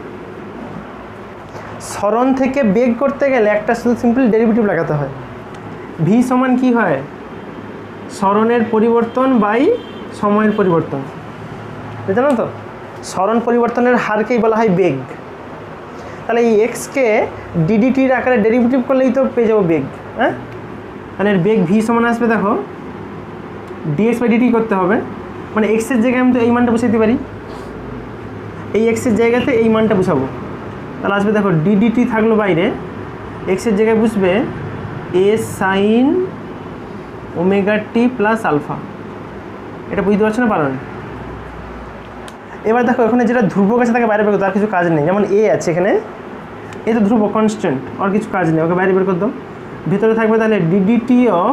সরণ থেকে বেগ করতে গেলে একটা শুধু সিম্পল ডেরিভেটিভ লাগাতে হয়, ভি সমান কি হয়, সরণের পরিবর্তন বাই সময়ের পরিবর্তন, জানো তো, সরণ পরিবর্তনের হারকেই বলা হয় বেগ। তাহলে এই এক্সকে ডিডিটির আকারে ডেরিভেটিভ করলেই তো পেয়ে যাবো বেগ, হ্যাঁ। তাহলে এর বেগ ভি সমান আসবে, দেখো ডিএক্স বাই ডিটি করতে হবে, মানে এক্সের জায়গায় আমি তো এই মানটা বসাতে পারি, এই এক্সের জায়গাতে এই মানটা বসাবো, তাহলে আসবে দেখো ডিডিটি থাকলো বাইরে, এক্সের জায়গায় বসবে a sine omega t plus alpha. এটা বুঝতে পারছো না, পারো না? এবার দেখো এখানে যেটা ধ্রুবক আছে তাকে বাইরে বের করতে, আর কিছু কাজ নেই। যেমন এ আছে এখানে, এ তো ধ্রুবক কনস্ট্যান্ট, আর কিছু কাজ নেই, ওকে বাইরে বের করে দাও। ভিতরে থাকবে তাহলে d dt of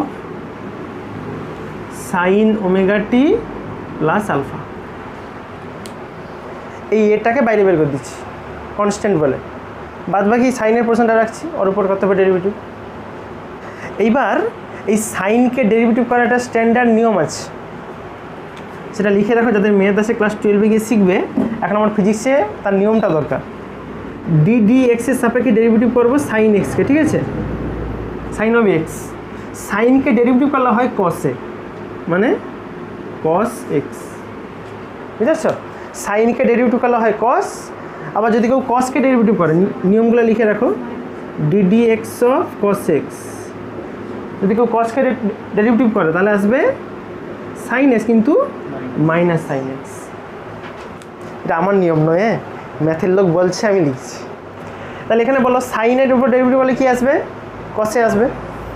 sine omega t plus alpha, এই এটাকে বাইরে বের করে দিচ্ছি। কনস্ট্যান্ট বলে। বাদ বাকি সাইনের পোর্শনটা রাখছি, ওর উপর কত হবে ডেরিভেটিভ। এইবার এই সাইনকে ডেরিভেটিভ করার একটা স্ট্যান্ডার্ড নিয়ম আছে, সেটা লিখে রাখো, যাদের মেথ আছে ক্লাস 12 গিয়ে শিখবে। এখন আমার ফিজিক্সে তার নিয়মটা দরকার। ডি এক্সের সাপেক্ষে ডেরিভেটিভ করবো সাইন এক্সকে, ঠিক আছে, সাইন অফ এক্স। সাইনকে ডেরিভেটিভ করলে হয় কসে, মানে কস এক্স, বুঝেছ? সাইনকে ডেরিভেটিভ করলে হয় কস। আবার যদি কেউ কসকে ডেরিভেটিভ করে, নিয়মগুলো লিখে রাখো, d x of cos x. যদি কেউ কসকে ডেরিভেটিভ করে তাহলে আসবে সাইন এক্স, কিন্তু মাইনাস সাইন এক্স। এটা আমার নিয়ম নয়, হ্যাঁ, ম্যাথের লোক বলছে, আমি লিখছি। তাহলে এখানে বলো সাইনের উপর ডেরিভেটিভ বলে কি আসবে? কসে আসবে।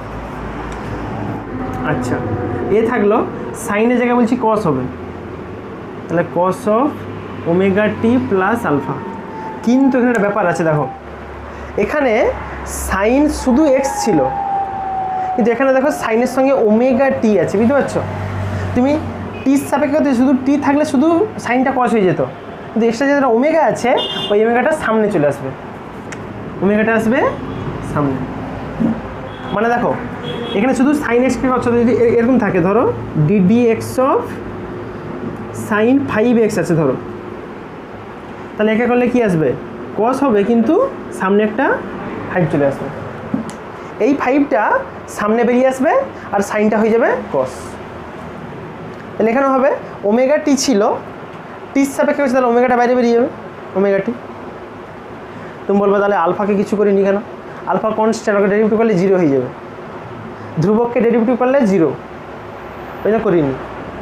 আচ্ছা, এ থাকলো, সাইনের জায়গায় বলছি কস হবে, তাহলে cos of omega t plus alpha. কিন্তু এখানে একটা ব্যাপার আছে, দেখো এখানে সাইন শুধু এক্স ছিল, কিন্তু এখানে দেখো সাইনের সঙ্গে ওমেগা টি আছে, বুঝতে পারছো? তুমি টির সাপেক্ষে শুধু টি থাকলে শুধু সাইনটা কস হয়ে যেত, কিন্তু এক্সট্রা যেটা ওমেগা আছে ওই ওমেগাটা সামনে চলে আসবে, ওমেগাটা আসবে সামনে। মানে দেখো এখানে শুধু সাইন এক্সকে করছো, যদি এরকম থাকে, ধরো D x of sign 5x আছে ধরো, তাহলে একে করলে কি আসবে? কস হবে, কিন্তু সামনে একটা 5 চলে আসবে। এই 5টা সামনে বেরিয়ে আসবে আর সাইনটা হয়ে যাবে কস। তাহলে এখানে হবে ওমেগা টি ছিল, টির সাপেক্ষে হচ্ছে, তাহলে ওমেগাটা বাইরে বেরিয়ে যাবে, ওমেগা টি। তুমি বলবে তাহলে আলফাকে কিছু করিনি কেন? আলফা কনস্ট্যান্ট, ওকে ডেরিভেটিভ করলে 0 হয়ে যাবে, ধ্রুবককে ডেরিভেটিভ করলে 0, ওই জন্য করিনি।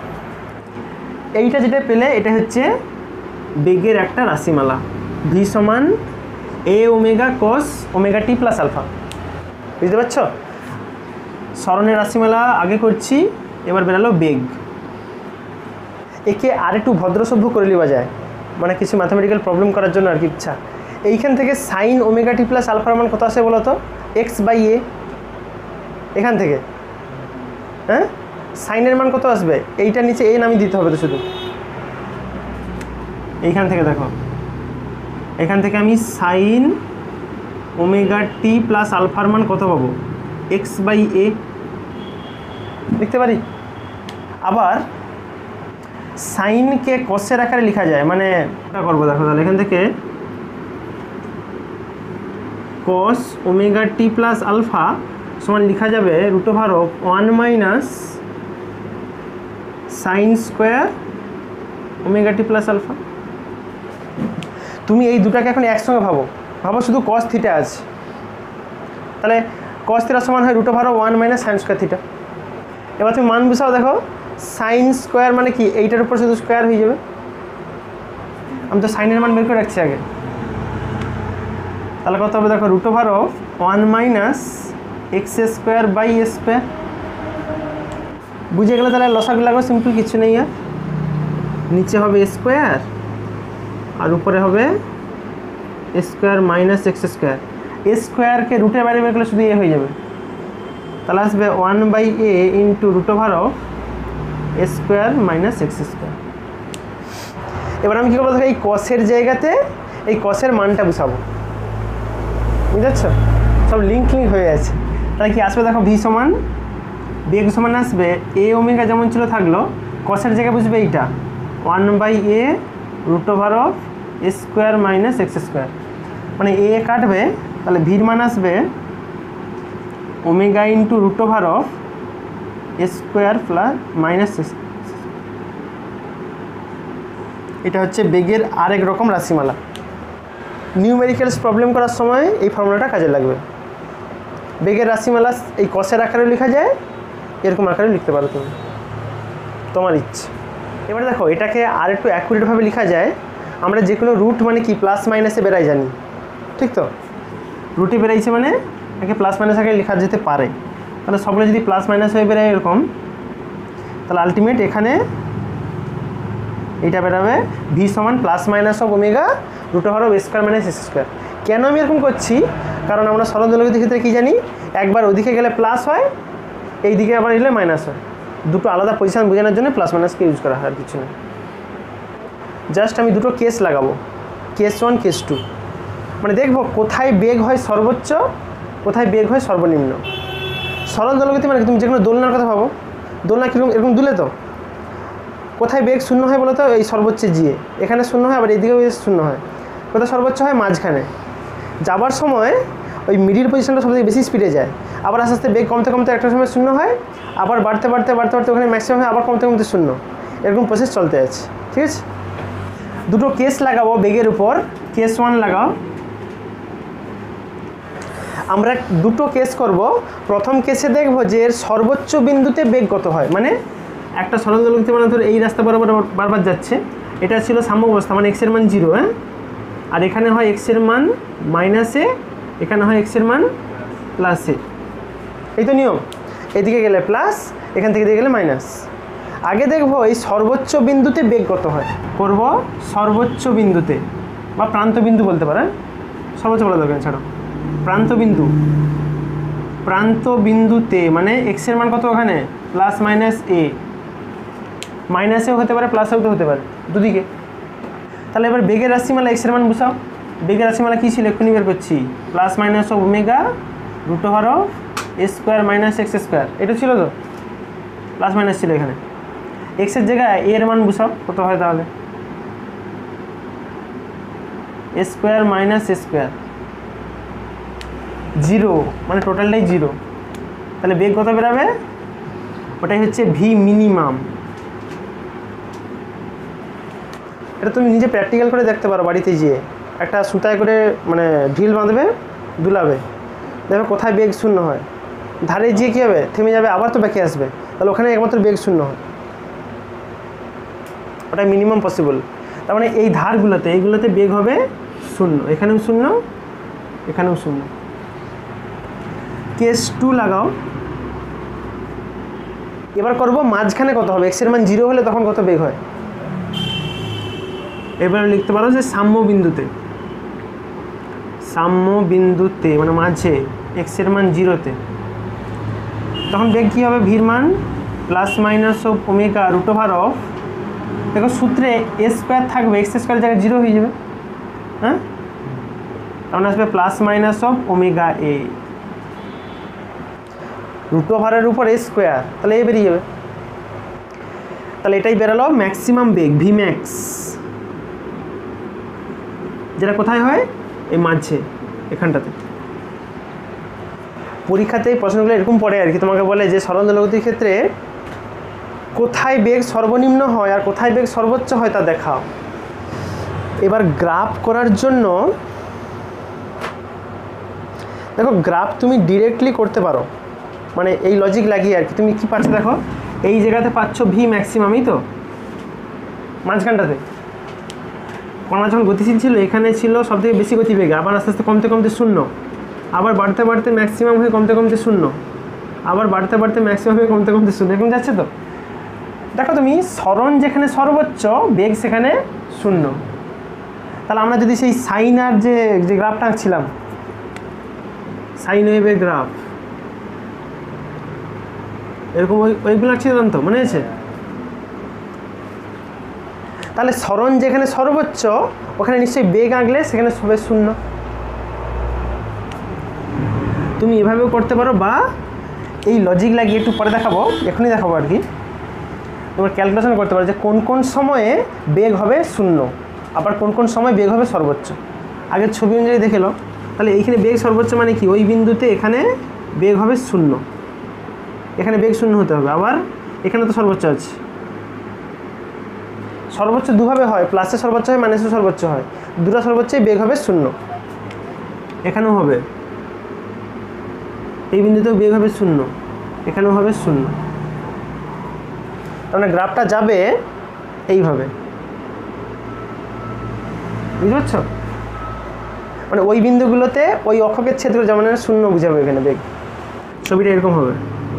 এইটা যেটা পেলে এটা হচ্ছে বেগের একটা রাশিমালা, ভি সমান a omega cos omega t plus alpha, বুঝতে পারছো? স্মরণের রাশিমালা আগে করছি, এবার বেরালো বেগ। একে আর একটু ভদ্রসভ্য করে নেওয়া যায়, মানে কিছু ম্যাথামেটিক্যাল প্রবলেম করার জন্য আর কি ইচ্ছা। এইখান থেকে সাইন ওমেগা টি প্লাস আলফার মান কত আসে বলো তো? X by a. এখান থেকে হ্যাঁ সাইনের মান কত আসবে? এইটার নিচে এ নামিয়ে দিতে হবে তো শুধু। এইখান থেকে দেখো, এখান থেকে আমি সাইন ওমেগা টি প্লাস আলফার মান কত পাবো? এক্স বাই এ লিখতে পারি। আবার সাইনকে কসের আকারে লেখা যায়, মানে ওটা করবো, দেখো তাহলে এখান থেকে cos omega t plus alpha সমান লেখা যাবে √1 minus sine square omega t plus alpha. তুমি এই দুটাকে এখন একসঙ্গে ভাবো শুধু কস থিটা আছে, তাহলে কস থিটা সমান হয় √1 মাইনাস সাইন স্কোয়ার থিটা। এবার তুমি মান বসাও, দেখো সাইন স্কোয়ার মানে কি? এইটার উপর শুধু স্কোয়ার হয়ে যাবে। আমি তো সাইনের মান বের করে রাখছি আগে, তাহলে কত হবে? দেখো √1 minus x square by a square. বুঝে গেলে তাহলে লসাগু লাগবে, সিম্পল, কিছু নেই আর। নিচে হবে স্কোয়ার আর উপরে হবে square minus x square. A স্কোয়ারকে রুটের বাইরে বের করলে শুধু এ হয়ে যাবে, তাহলে আসবে 1 by a into a square minus x square. এবার আমি কী করবো? দেখো এই কসের জায়গাতে এই কসের মানটা বসাবো, বুঝতে পারছো? সব লিঙ্ক হয়ে আছে। তাহলে কি আসবে? দেখো ভি সমান বেগ সমান আসবে এ ওমেগা যেমন ছিল থাকলো, কসের জায়গায় বুঝবে এইটা 1 by a a square minus x square, মানে এ কাটবে, তাহলে ভির মান আসবে omega into a square plus minus. এটা হচ্ছে বেগের আরেক রকম রাশিমালা। নিউমেরিক্যালস প্রবলেম করার সময় এই ফর্মুলাটা কাজে লাগবে। বেগের রাশিমালা এই কসের আকারেও লেখা যায়, এরকম আকারেও লিখতে পারো তুমি, তোমার ইচ্ছে। এবারে দেখো এটাকে আর একটু অ্যাকুরেটভাবে লেখা যায়। আমরা যে কোনো রুট মানে কি প্লাস মাইনাসে বেরাই জানি, ঠিক তো? রুটে বেরাইছে মানে একে প্লাস মাইনাস আকারে লেখা যেতে পারে। তাহলে সবগুলো যদি প্লাস মাইনাস হয়ে বেরোয় এরকম, তাহলে আলটিমেট এখানে এটা বেরোবে ভি সমান plus minus of omega a square minus s square. কেন আমি এরকম করছি? কারণ আমরা সরল দোলকের ক্ষেত্রে কী জানি, একবার ওদিকে গেলে প্লাস হয়, এই দিকে আবার এলে মাইনাস হয়। দুটো আলাদা পজিশন বোঝানোর জন্য প্লাস মাইনাসকে ইউজ করা হয়, আর কিছু না। জাস্ট আমি দুটো কেস লাগাবো, কেস 1 কেস 2। মানে দেখবো কোথায় বেগ হয় সর্বোচ্চ, কোথায় বেগ হয় সর্বনিম্ন। সরল দোলগতি মানে তুমি যে কোনো দোলনার কথা ভাবো, দোলনা কীরকম এরকম দুলে তো, কোথায় বেগ শূন্য হয় বলো তো? এই সর্বোচ্চ জিয়ে এখানে শূন্য হয়, আবার এইদিকেও শূন্য হয়। কোথায় সর্বোচ্চ হয়? মাঝখানে। যাবার সময় ওই মিডিল পজিশনটা সবথেকে বেশি স্পিডে যায়, আবার আস্তে আস্তে বেগ কমতে কমতে একটা সময় শূন্য হয়, আবার বাড়তে বাড়তে বাড়তে বাড়তে ওখানে ম্যাক্সিমাম হয়, আবার কমতে কমতে শূন্য, এরকম প্রসেস চলতে আছে। ঠিক আছে, দুটো কেস লাগাবো বেগের উপর। কেস 1 লাগাও। আমরা দুটো কেস করব। প্রথম কেসে দেখব যে এর সর্বোচ্চ বিন্দুতে বেগ কত হয়, মানে একটা সরল দোলগতি মানে ধরো এই রাস্তা বরাবর বারবার যাচ্ছে, এটা ছিল সাম্য অবস্থা মানে এক্সের মান 0, হ্যাঁ, আর এখানে হয় এক্সের মান -a, এখানে হয় এক্সের মান +a, এই তো নিয়ম। এদিকে গেলে প্লাস, এখান থেকে দিয়ে গেলে মাইনাস। আগে দেখব এই সর্বোচ্চ বিন্দুতে বেগ কত হয়, করব সর্বোচ্চ বিন্দুতে বা প্রান্ত বিন্দু বলতে পারেন, সর্বোচ্চ বলা দরকার ছাড়ো, প্রান্ত বিন্দু। প্রান্ত বিন্দুতে মানে এক্সের মান কত ওখানে +-a, মাইনাসেও হতে পারে প্লাসেও তো হতে পারে, দুদিকে। তাহলে এবার বেগের রাশিমালা এক্সের মান বসাও। বেগের রাশিমালা কী ছিল এক্ষুনি বের করছি, +-ω√a² - x², এটা ছিল তো, প্লাস মাইনাস ছিল এখানে। এক্সের জায়গায় এর মান বসাও, কত হয় তাহলে a² - a², 0 মানে টোটালটাই 0। তাহলে বেগ কত বেরাবে, ওটাই হচ্ছে ভি মিনিমাম। এটা তুমি নিজে প্র্যাকটিক্যাল করে দেখতে পারো বাড়িতে গিয়ে, একটা সুতায় করে মানে ঢিল বাঁধবে, দুলাবে, দেখবে কোথায় বেগ শূন্য হয়, ধারে গিয়ে কী হবে, থেমে যাবে, আবার তো ব্যাকে আসবে, তাহলে ওখানে একমাত্র বেগ শূন্য হয়, ওটা মিনিমাম পসিবল। তার মানে এই ধারগুলোতে এইগুলোতে বেগ হবে 0, এখানেও 0, এখানেও 0। কেস 2 লাগাও। এবার করব মাঝখানে কত হবে, এক্সের মান 0 হলে তখন কত বেগ হয়। এবার লিখতে পারো যে সাম্য বিন্দুতে, সাম্য বিন্দুতে মানে মাঝে এক্সের মান 0-তে, তখন বেগ কী হবে, ভির মান +-ω√, দেখো সূত্রে a² থাকবে, x² জায়গায় 0 হয়ে যাবে, হ্যাঁ, তখন আসবে +-ω√a, √এর উপর a², তাহলে এ বেরিয়ে যাবে। তাহলে এটাই বেরালো ম্যাক্সিমাম বেগ ভিম্যাক্স, যেটা কোথায় হয়, এই মাঝে এখানটাতে। পরীক্ষাতে এই প্রশ্নগুলো এরকম পড়ে আর কি, তোমাকে বলে যে সরল দোলগতির ক্ষেত্রে কোথায় বেগ সর্বনিম্ন হয় আর কোথায় বেগ সর্বোচ্চ হয় তা দেখাও। এবার গ্রাফ করার জন্য দেখো, গ্রাফ তুমি ডিরেক্টলি করতে পারো, মানে এই লজিক লাগিয়ে আর কি। তুমি কি পাচ্ছ দেখো, এই জায়গাতে পাচ্ছ ভি ম্যাক্সিমামই তো, মাঝখানটাতে কণা যখন গতিশীল ছিল এখানে ছিল সবথেকে বেশি গতিবেগে, আবার আস্তে আস্তে কমতে কমতে 0, আবার বাড়তে বাড়তে ম্যাক্সিমাম হয়ে কমতে কমতে 0, আবার বাড়তে বাড়তে ম্যাক্সিমাম হয়ে কমতে কমতে 0, এরকম যাচ্ছে তো। দেখো তুমি সরণ যেখানে সর্বোচ্চ, বেগ সেখানে 0। তাহলে আমরা যদি সেই সাইন আর যে গ্রাফটা আঁকছিলাম, সাইন ওয়েভের গ্রাফ, এরকম ওইগুলো আঁকছিলাম তো, মনে আছে? তাহলে সরণ যেখানে সর্বোচ্চ ওখানে নিশ্চয়ই বেগ আঁকলে সেখানে সবে 0। তুমি এভাবেও করতে পারো, বা এই লজিক লাগিয়ে একটু পরে দেখাবো, এখনই দেখাবো আর কি, তোমরা ক্যালকুলেশন করতে পারো যে কোন কোন সময়ে বেগ হবে 0, আবার কোন কোন সময় বেগ হবে সর্বোচ্চ। আগের ছবি অনুযায়ী দেখে লো। তাহলে এইখানে বেগ সর্বোচ্চ মানে কি, ওই বিন্দুতে এখানে বেগ হবে 0, এখানে বেগ 0 হতে হবে, আবার এখানে তো সর্বোচ্চ আছে। সর্বোচ্চ দুভাবে হয়, প্লাসে সর্বোচ্চ হয়, মাইনাসে সর্বোচ্চ হয়, দুটো সর্বোচ্চই বেগ হবে 0, এখানেও হবে, এই বিন্দুতেও বেগ হবে 0, এখানেও হবে 0। তার মানে গ্রাফটা যাবে এইভাবে, বুঝতে পারছো? মানে ওই বিন্দুগুলোতে ওই অক্ষকের ছেদ যেমন 0 বুঝাবে এখানে বেগ, ছবিটা এরকম হবে।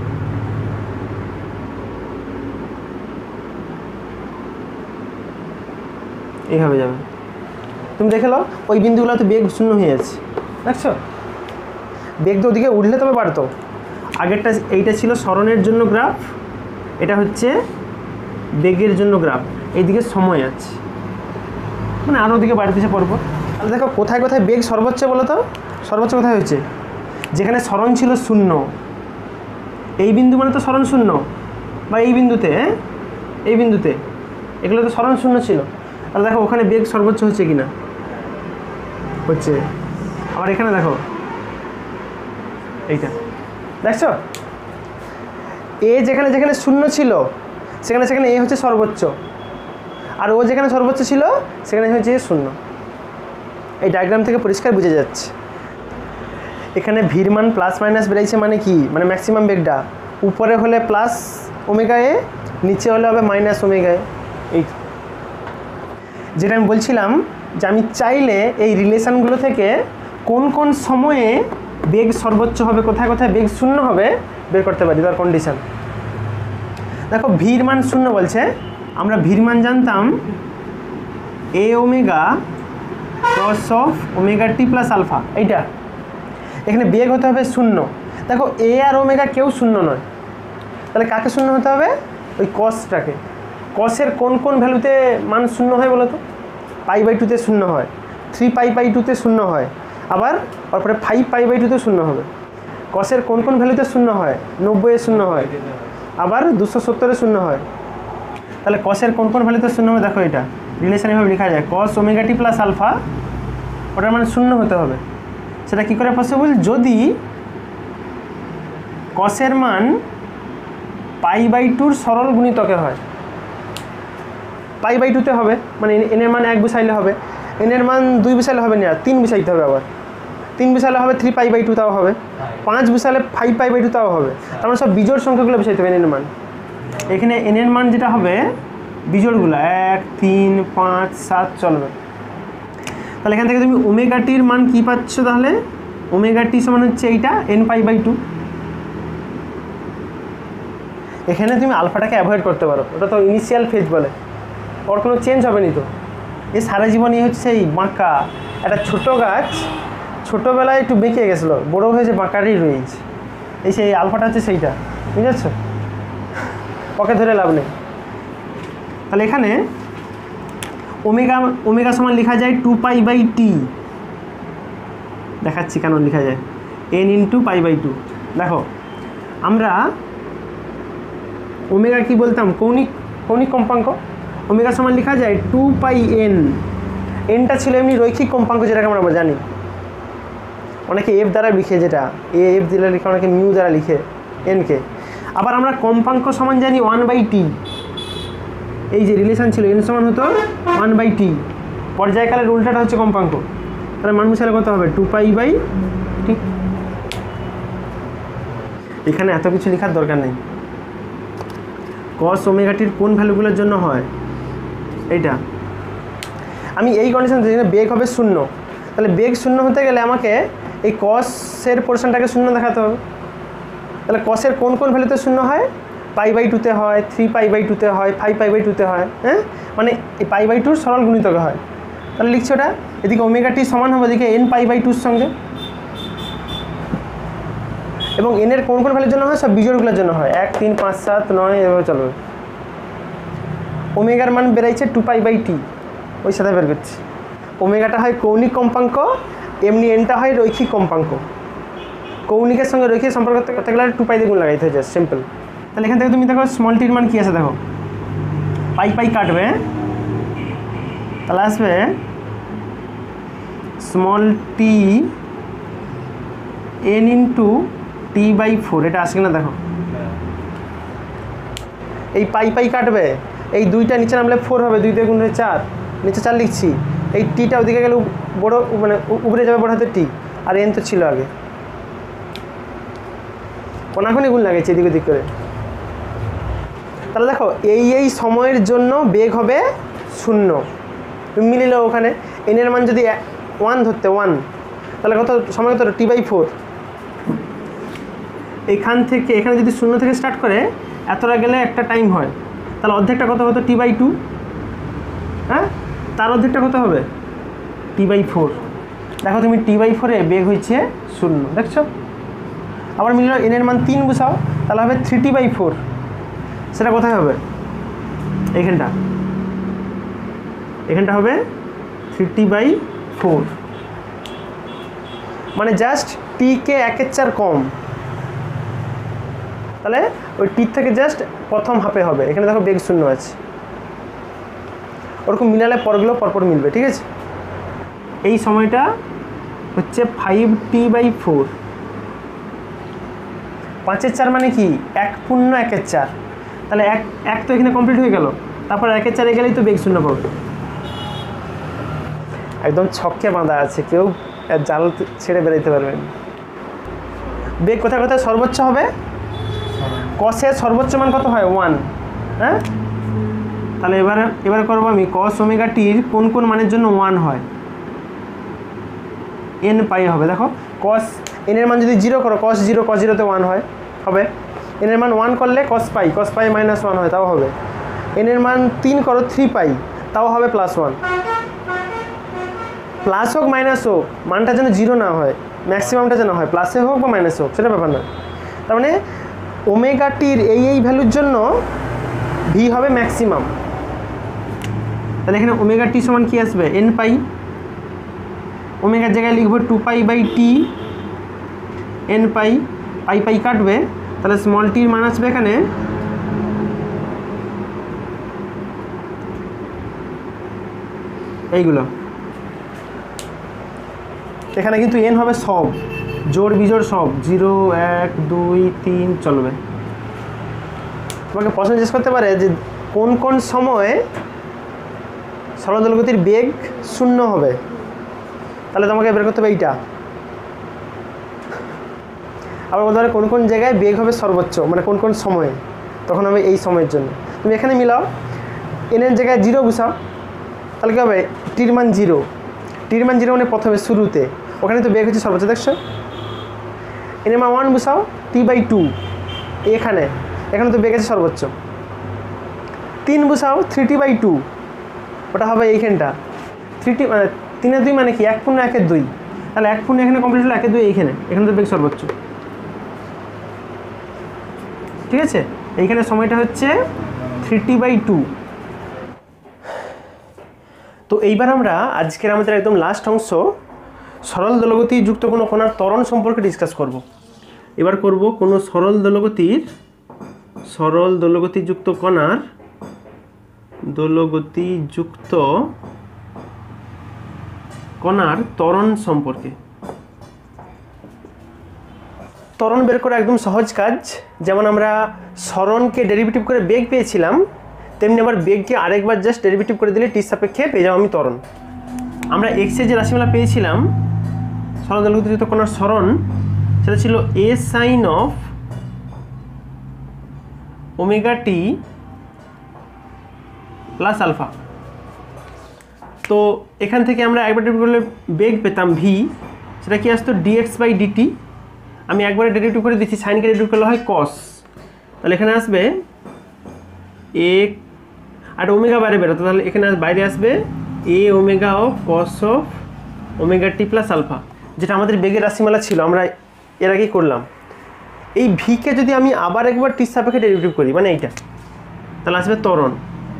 এইভাবে যাবে, তুমি দেখে নাও ওই বিন্দুগুলোতে বেগ 0 হয়ে যাচ্ছে, দেখছো? বেগ তো ওদিকে উঠলে তবে বাড়তো। আগেরটা এইটা ছিল সরণের জন্য গ্রাফ, এটা হচ্ছে বেগের জন্য গ্রাফ, এইদিকে সময় আছে, মানে আরও দিকে বাড়তেছে পরপর। তাহলে দেখো কোথায় কোথায় বেগ সর্বোচ্চ বলো তো, সর্বোচ্চ কোথায় হচ্ছে, যেখানে সরণ ছিল শূন্য, এই বিন্দু মানে তো সরণ শূন্য, বা এই বিন্দুতে, এই বিন্দুতে এগুলো তো সরণ শূন্য ছিল। তাহলে দেখো ওখানে বেগ সর্বোচ্চ হচ্ছে কিনা, হচ্ছে। আবার এখানে দেখো এইটা দেখছো, এ যেখানে যেখানে শূন্য ছিল সেখানে সেখানে এ হচ্ছে সর্বোচ্চ, আর ও যেখানে সর্বোচ্চ ছিল সেখানে হচ্ছে শূন্য। এই ডায়াগ্রাম থেকে পরিষ্কার বুঝে যাচ্ছে। এখানে ভির মান প্লাস মাইনাস বেড়েছে মানে কি, মানে ম্যাক্সিমাম বেগটা উপরে হলে প্লাস ওমেগা এ, নিচে হলে হবে মাইনাস ওমেগা এ। এই যেটা আমি বলছিলাম যে আমি চাইলে এই রিলেশানগুলো থেকে কোন কোন সময়ে বেগ সর্বোচ্চ হবে, কোথায় কোথায় বেগ শূন্য হবে বের করতে পারি, তার কন্ডিশন। দেখো ভির মান শূন্য বলছে, আমরা ভির মান জানতাম a omega cos of omega t plus alpha, এইটা। এখানে বেগ হতে হবে শূন্য। দেখো এ আর ওমেগা কেউ শূন্য নয়, তাহলে কাকে শূন্য হতে হবে, ওই কসটাকে। কসের কোন কোন ভ্যালুতে মান শূন্য হয় বলো তো, π/2 তে শূন্য হয়, 3π/2 তে শূন্য হয়, আবার তারপরে 5π/2 তে শূন্য হবে। কসের কোন কোন ভ্যালুতে শূন্য হয়, 90 এ শূন্য হয়, আবার 270 এ শূন্য হয়। তাহলে কসের কোন কোন ভ্যালুতে শূন্য হবে, দেখো এটা রিলেশন এভাবে লেখা যায়, cos omega t plus alpha, ওটার মানে শূন্য হতে হবে। সেটা কী করে পসিবল, যদি কসের মান π/2 সরল গুণিতকে হয়, π/2 তে হবে, মানে এনের মান 1 বসাইলে হবে, এনের মান 2 বসাইলে হবে না, 3 বসাইতে হবে, আবার 3 বসাইলে হবে 3π/2 তাও হবে, 5 বসাইলে 5π/2 তাও হবে। তার মানে সব বিজোড় সংখ্যাগুলো বসাইতে হবে এনের মান। এখানে এনের মান যেটা হবে বিজোড়গুলো 1, 3, 5, 7 চলবে। তাহলে এখান থেকে তুমি ওমেগা টির মান কী পাচ্ছ, তাহলে ওমেগা টি সমান হচ্ছে এইটা nπ/2। এখানে তুমি আলফাটাকে অ্যাভয়েড করতে পারো, ওটা তো ইনিশিয়াল ফেজ বলে, ওর কোনো চেঞ্জ হবে না। তো এই সারা জীবনই হচ্ছে এই বাঁকা একটা ছোটো গাছ, ছোটোবেলায় একটু বেঁকে গেছিলো, বড়ো হয়েছে বাঁকারই রয়েছে, এই সেই আলফাটা হচ্ছে সেইটা, বুঝতে পারছো, ওকে ধরে লাভ নেই। তাহলে এখানে ওমেগা ওমেগা সমান লেখা যায় 2π/t, দেখাচ্ছি কেন লেখা যায় n × π/2। দেখো আমরা ওমেগা কি বলতাম, কৌণিক কৌণিক কম্পাঙ্ক, ওমেগা সমান লেখা যায় 2πn, এনটা ছিল এমনি রৈখিক কম্পাঙ্ক যেটাকে আমরা জানি, অনেকে এফ দ্বারা লিখে, যেটা এফ দিলে লিখে, অনেকে মিউ দ্বারা লিখে এনকে। আবার আমরা কম্পাঙ্ক সমান জানি 1/t, এই যে রিলেশন ছিল এন সমান হতো 1/t, পর্যায়কালের উল্টাটা হচ্ছে কম্পাঙ্ক, তাহলে মান মিশালে কত হবে 2π/t। এখানে এত কিছু লেখার দরকার নেই। কস ওমেগা টির কোন ভ্যালুগুলোর জন্য হয়, এইটা আমি এই কন্ডিশন, যেখানে বেগ হবে শূন্য, তাহলে বেগ শূন্য হতে গেলে আমাকে এই কসের পোর্শনটাকে শূন্য দেখাতে হবে। তাহলে কসের কোন কোন ভ্যালুতে শূন্য হয়, π/2 তে হয়, 3π/2 তে হয়, 5π/2 তে হয়, হ্যাঁ, মানে এই π/2 সরল গুণিতকে হয়। তাহলে লিখছি ওটা, এদিকে ওমেগা টি সমান হবে এদিকে nπ/2 সঙ্গে, এবং এনের কোন কোন ভ্যালুর জন্য হয়, সব বিজোড়গুলোর জন্য হয়, 1, 3, 5, 7, 9 এভাবে চলবে। ওমেগার মান বেড়াইছে 2π/t, ওই সাথে বের করছি। ওমেগাটা হয় কৌণিক কম্পাঙ্ক, এমনি এনটা হয় রৈখিক কম্পাঙ্ক। কৌণিকের সঙ্গে রৈখিক সম্পর্ক করতে গেলে 2π দিয়ে গুণ লাগাইতে হচ্ছে, সিম্পল। তাহলে এখান থেকে তুমি দেখো স্মল টির মান কী আছে, দেখো π কাটবে, তাহলে আসবে স্মল টি n × t/4, এটা আসে কিনা দেখো, এই π কাটবে, এই দুইটা নিচে নামলে 4 হবে, 2 দিয়ে গুণ হয়ে 4, নিচে 4 লিখছি, এই টিটা ওদিকে গেলে বড়, মানে উপরে যাবে বড় হাতে টি, আর এন তো ছিল আগে, কোনাখুনি গুণ লাগাইছি এদিক ওদিক করে। তাহলে দেখো এই সময়ের জন্য বেগ হবে 0, মিলিল ওখানে এনের মান যদি 1 ধরতে 1, তাহলে কত সময় কত t/4, এখান থেকে এখানে যদি 0 থেকে স্টার্ট করে এতটা গেলে একটা টাইম হয়, তাহলে অর্ধেকটা কত হতো t/2, হ্যাঁ, তার অর্ধেকটা কত হবে t/4। দেখো তুমি t/4 এ বেগ হয়েছে 0, দেখছো। আবার মিলল এনের মান 3 বসাও, তাহলে হবে 3t/4, সেটা কোথায় হবে, এইখানটা হবে 3t/4, 4, মানে জাস্ট টি কে 1/4 কম, তাহলে ওই টি থেকে জাস্ট প্রথম হাফে হবে। এখানে দেখো বেগ শূন্য আছে, ওরকম মিলালে পরগুলো পরপর মিলবে, ঠিক আছে। এই সময়টা হচ্ছে 5t/4, 5/4 মানে কি 1 পূর্ণ 1/4, তাহলে এক তো এখানে কমপ্লিট হয়ে গেল, তারপর 1/4 গেলেই তো বেগ শূন্য পাবে। একদম ছক্কে বাঁধা আছে, কেউ জাল ছেড়ে বেরোতে পারবেন। বেগ কোথায় কোথায় সর্বোচ্চ হবে? কসের সর্বোচ্চ মান কত হয়? 1। হ্যাঁ, তাহলে এবার করবো আমি cos ওমেগাটির কোন কোন মানের জন্য 1 হয়, n পাই হবে। দেখো cos n এর মান যদি 0 করো, cos 0 তে 1 হয়, হবে। n এর মান 1 করলে cos পাই -1 হয়, তাও হবে। n এর মান 3 করো, 3 পাই, তাও হবে +1। প্লাস হোক মাইনাস হোক, মানটা যেন 0 না হয়, ম্যাক্সিমামটা যেন হয়, প্লাসে হোক বা মাইনাসে হোক, সেটা ব্যাপার না। তার মানে ওমেগাটির এই ভ্যালুর জন্য ভি হবে ম্যাক্সিমাম। তাহলে এখানে ওমেগাটি সমান কি আসবে? n পাই, ওমেগার জায়গায় লিখবো 2π/t, n পাই, পাই কাটবে, তাহলে স্মল টির মান আসবে এখানে এইগুলো। এখানে কিন্তু n হবে সব, জোড় বিজোড় সব, 0 1 2 3 চলবে। তোমাকে প্রশ্ন জিজ্ঞেস করতে পারে যে কোন কোন সময়ে সরল দোলগতির বেগ 0 হবে, তাহলে তোমাকে বের করতে হবে এইটা। আবার বলতে পারে কোন কোন জায়গায় বেগ হবে সর্বোচ্চ, মানে কোন কোন সময়ে, তখন হবে এই সময়ের জন্য। তুমি এখানে মিলাও, n এর জায়গায় 0 বসাও, তাহলে কী হবে? টির মান 0, টির মান 0 মানে প্রথমে শুরুতে, ওখানে তো বেগ হচ্ছে সর্বোচ্চ, দেখছো। n এর মান 1 বসাও, t/2 এখানে তো বেগ আছে সর্বোচ্চ। 3 বসাও, 3t/2, ওটা হবে এইখানটা। 3t মানে 3/2 মানে কি 1 পূর্ণ 1/2, তাহলে 1 পূর্ণ এখানে কমপ্লিট হলো, 1/2 এখানে তো বেগ সর্বোচ্চ, ঠিক আছে। এইখানে সময়টা হচ্ছে 3t/2। তো এইবার আমরা আজকের আমাদের একদম লাস্ট অংশ সরল দোলগতি যুক্ত কোনো কণার ত্বরণ সম্পর্কে ডিসকাস করব। এবার করব কোনো সরল দোলগতিযুক্ত কণার ত্বরণ সম্পর্কে। ত্বরণ বের করা একদম সহজ কাজ। যেমন আমরা সরণকে ডেরিভেটিভ করে বেগ পেয়েছিলাম, তেমনি আবার বেগকে আরেকবার জাস্ট ডেরিভেটিভ করে দিলে টির সাপেক্ষে পেয়ে যাবো আমি ত্বরণ। আমরা এক্সের যে রাশিমালা পেয়েছিলাম সরল দোলগতিযুক্ত কণার সরণ, সেটা ছিল a sin of ω/t plus alpha. তো এখান থেকে আমরা একবার ডেরিভেটিভ করলে বেগ পেতাম v, সেটা কি আসতো dx/dt। আমি একবারে ডেরিভেটিভ করে দিচ্ছি, সাইনকে ডেরিভেটিভ করলে হয় cos, তাহলে এখানে আসবে a আর ওমেগা বাইরে বেরোতো, তাহলে এখানে বাইরে আসবে a omega of cos of ω/t plus alpha, যেটা আমাদের বেগের রাশিমালা ছিল, আমরা এর আগেই করলাম। এই ভিকে যদি আমি আবার একবার টির সাপেক্ষে ডেরিভেটিভ করি, মানে এইটা, তাহলে আসবে ত্বরণ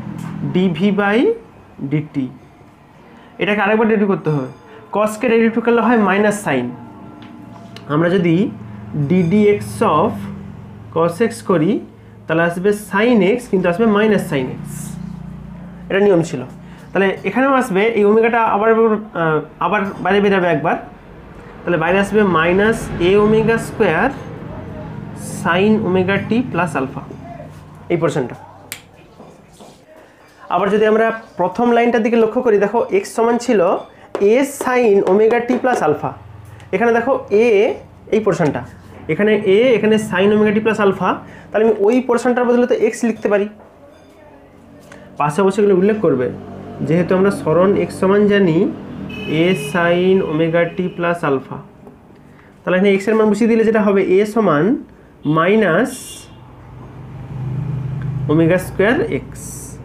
dv/dt। এটাকে আরেকবার ডেরিভেটিভ করতে হবে, কসকে ডেরিভেটিভ করলে হয় মাইনাস সাইন। আমরা যদি ddx অফ cos x করি, তাহলে আসবে সাইন এক্স, কিন্তু আসবে মাইনাস সাইন এক্স, এটা নিয়ম ছিল। তাহলে এখানেও আসবে এই ওমেগাটা আবার বাইরে বেরাবে একবার, তাহলে বাইরে আসবে minus a omega square sine ω/t plus alpha, এই পোর্শনটা। আবার যদি আমরা প্রথম লাইনটার দিকে লক্ষ্য করি, দেখো x সমান ছিল a sign ω/t plus alpha. এখানে দেখো a, এই পোর্শনটা, এখানে a, এখানে সাইন ω/t প্লাস আলফা, তাহলে আমি ওই পোর্শনটার বদলে তো x লিখতে পারি। পাশে অবশ্যই এগুলো উল্লেখ করবে, যেহেতু আমরা সরণ x সমান জানি a sign ω/t plus alpha, তাহলে এখানে x এর মান বসিয়ে দিলে যেটা হবে a সমান মাইনাস ওমেগা স্কোয়ার এক্স।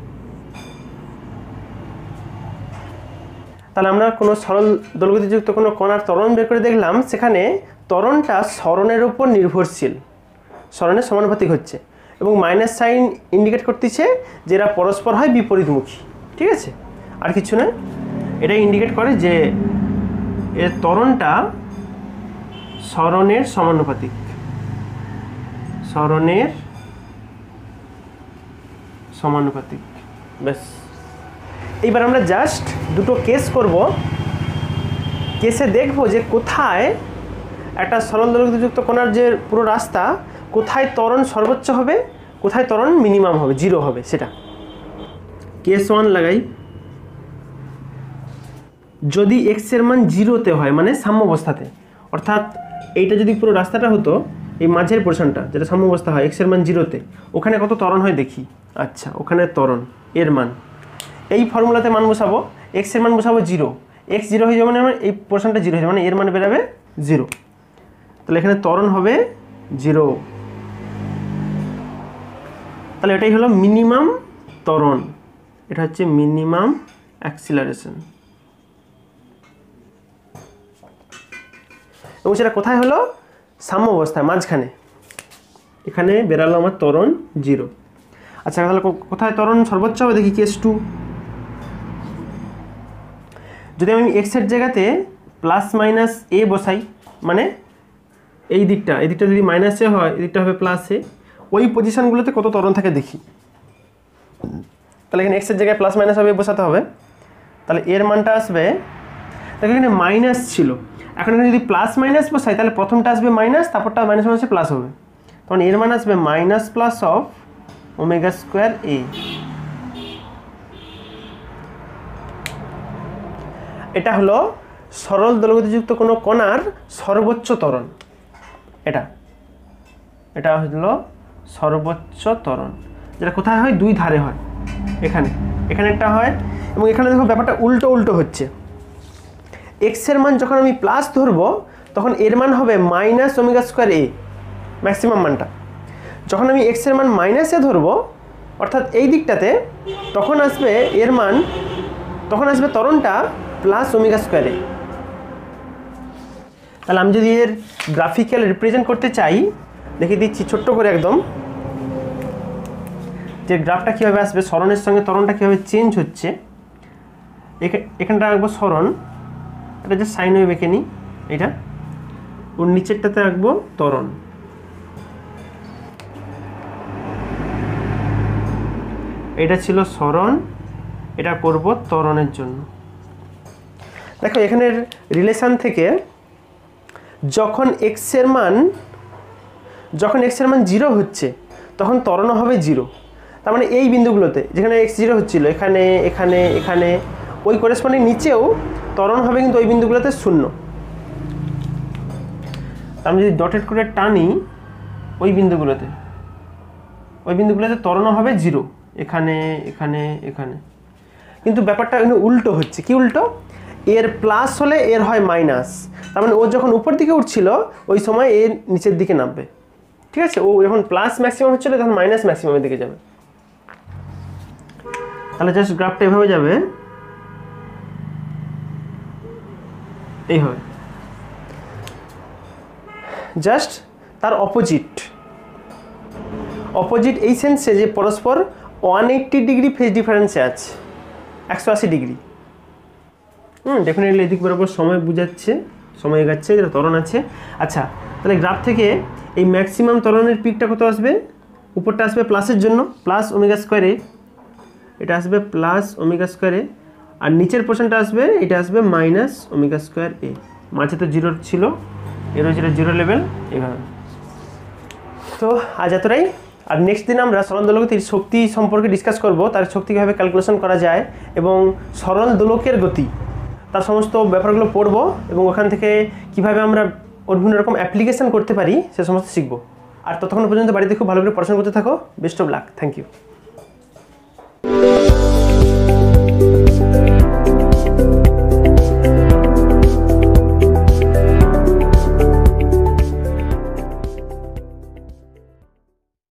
তাহলে আমরা কোনো সরল দোলগতিযুক্ত কোনো কণার ত্বরণ বের করে দেখলাম, সেখানে ত্বরণটা সরণের উপর নির্ভরশীল, সরণের সমানুপাতিক হচ্ছে, এবং মাইনাস সাইন ইন্ডিকেট করতেছে যে এরা পরস্পর হয় বিপরীতমুখী, ঠিক আছে, আর কিছু না। এটাই ইন্ডিকেট করে যে এর ত্বরণটা সরণের সমানুপাতিক, সরণের সমানুপাতিক। ব্যাস, এইবার আমরা জাস্ট দুটো কেস করব, কেসে দেখব যে কোথায় একটা সরল দোলকযুক্ত কণার যে পুরো রাস্তা, কোথায় ত্বরণ সর্বোচ্চ হবে, কোথায় ত্বরণ মিনিমাম হবে, 0 হবে, সেটা। কেস 1 লাগাই। যদি এক্স এর মান 0-তে হয়, মানে সাম্যাবস্থাতে, অর্থাৎ এইটা যদি পুরো রাস্তাটা হতো, এই মাঝের পোর্শনটা যেটা সাম্যাবস্থা হয়, এক্স এর মান 0-তে, ওখানে কত ত্বরণ হয় দেখি। আচ্ছা, ওখানে ত্বরণ এর মান, এই ফর্মুলাতে মান বসাবো, এক্স এর মান বসাবো 0, এক্স 0 হয়ে যাবে মানে এই পোর্শনটা 0 হয়ে যাবে, মানে এর মান বেরাবে 0। তাহলে এখানে ত্বরণ হবে 0। তাহলে এটাই হলো মিনিমাম ত্বরণ, এটা হচ্ছে মিনিমাম অ্যাক্সিলারেশন। এবং সেটা কোথায় হলো? সাম্য অবস্থায়, মাঝখানে। এখানে বেরালো আমার ত্বরণ 0। আচ্ছা, তাহলে কোথায় ত্বরণ সর্বোচ্চ হবে দেখি, কেস 2। যদি আমি এক্স এর জায়গাতে প্লাস মাইনাস এ বসাই, মানে এই দিকটা যদি মাইনাস এ হয়, এই দিকটা হবে প্লাস এ, ওই পজিশনগুলোতে কত ত্বরণ থাকে দেখি। তাহলে এখানে এক্স এর জায়গায় প্লাস মাইনাস হবে বসাতে হবে। তাহলে এর মানটা আসবে, দেখো এখানে মাইনাস ছিল, এখন এখানে যদি প্লাস মাইনাস বসাই, তাহলে প্রথমটা আসবে মাইনাস, তারপরটা মাইনাস মাইনাসে প্লাস হবে, তখন এর মান আসবে minus plus of omega square a. এটা হলো সরল দোলকযুক্ত কোনো কণার সর্বোচ্চ ত্বরণ। এটা হলো সর্বোচ্চ ত্বরণ, যেটা কোথায় হয়? 2 ধারে হয়, এখানে একটা হয়, এবং এখানে দেখো ব্যাপারটা উল্টো হচ্ছে। এক্স এর মান যখন আমি প্লাস ধরবো, তখন এর মান হবে minus omega square a, maximum মানটা। যখন আমি এক্স এর মান মাইনাসে ধরবো, অর্থাৎ এই দিকটাতে, তখন আসবে এর মান, তখন আসবে ত্বরণটা প্লাস ওমেগা স্কোয়ার এ। তাহলে আমি যদি এর গ্রাফিক্যাল রিপ্রেজেন্ট করতে চাই, দেখিয়ে দিচ্ছি ছোট্ট করে একদম, যে গ্রাফটা কীভাবে আসবে, সরণের সঙ্গে ত্বরণটা কীভাবে চেঞ্জ হচ্ছে। এখানটা রাখবো সরণ, এটা যে সাইন ওয়েভ এঁকে নিই, এটা ওর নিচেরটাতে রাখবো ত্বরণ। এটা ছিল সরণ, এটা করব ত্বরণের জন্য। দেখো এখানের রিলেশন থেকে যখন এক্স এর মান 0 হচ্ছে, তখন ত্বরণ হবে 0। তার মানে এই বিন্দুগুলোতে যেখানে এক্স 0 হচ্ছিল, এখানে ওই করেসপন্ডিং নিচেও ত্বরণ হবে, কিন্তু ওই বিন্দুগুলোতে 0। আমি যদি ডটেড করে টানি ওই বিন্দুগুলোতে ত্বরণ হবে 0, এখানে। কিন্তু ব্যাপারটা এখানে উল্টো হচ্ছে। কি উল্টো? এর প্লাস হলে এর হয় মাইনাস, তার মানে ও যখন উপর দিকে উঠছিল, ওই সময় এর নিচের দিকে নামবে। ঠিক আছে, ও যখন প্লাস ম্যাক্সিমাম হচ্ছিল, তখন মাইনাস ম্যাক্সিমামের দিকে যাবে। তাহলে জাস্ট গ্রাফটা এভাবে যাবে, এইভাবে, জাস্ট তার অপোজিট এই সেন্সে যে পরস্পর 180 ডিগ্রি ফেজ ডিফারেন্সে আছে, 180 ডিগ্রি। ডেফিনেটলি এদিক বরাবর সময় বুঝাচ্ছে, সময় এগাচ্ছে, যেটা ত্বরণ আছে। আচ্ছা, তাহলে গ্রাফ থেকে এই ম্যাক্সিমাম ত্বরণের পিকটা কত আসবে? উপরটা আসবে প্লাসের জন্য, প্লাস ওমেগা স্কোয়ারে, এটা আসবে প্লাস ওমেগা স্কোয়ারে, আর নিচের পোর্শনটা আসবে, এটা আসবে মাইনাস ওমেগা স্কোয়ার এ। মাঝে তো 0 ছিল, এরও যেটা 0 লেভেল, এভাবে। তো আজ এতটাই। আর নেক্সট দিন আমরা সরল দোলকের শক্তি সম্পর্কে ডিসকাস করব, তার শক্তি কীভাবে ক্যালকুলেশন করা যায়, এবং সরল দোলকের গতি, তার সমস্ত ব্যাপারগুলো পড়বো, এবং ওখান থেকে কীভাবে আমরা ওর বিভিন্ন রকম অ্যাপ্লিকেশন করতে পারি সে সমস্ত শিখবো। আর ততক্ষণ পর্যন্ত বাড়িতে খুব ভালো করে পড়াশোনা করতে থাকো। Best of luck. Thank you.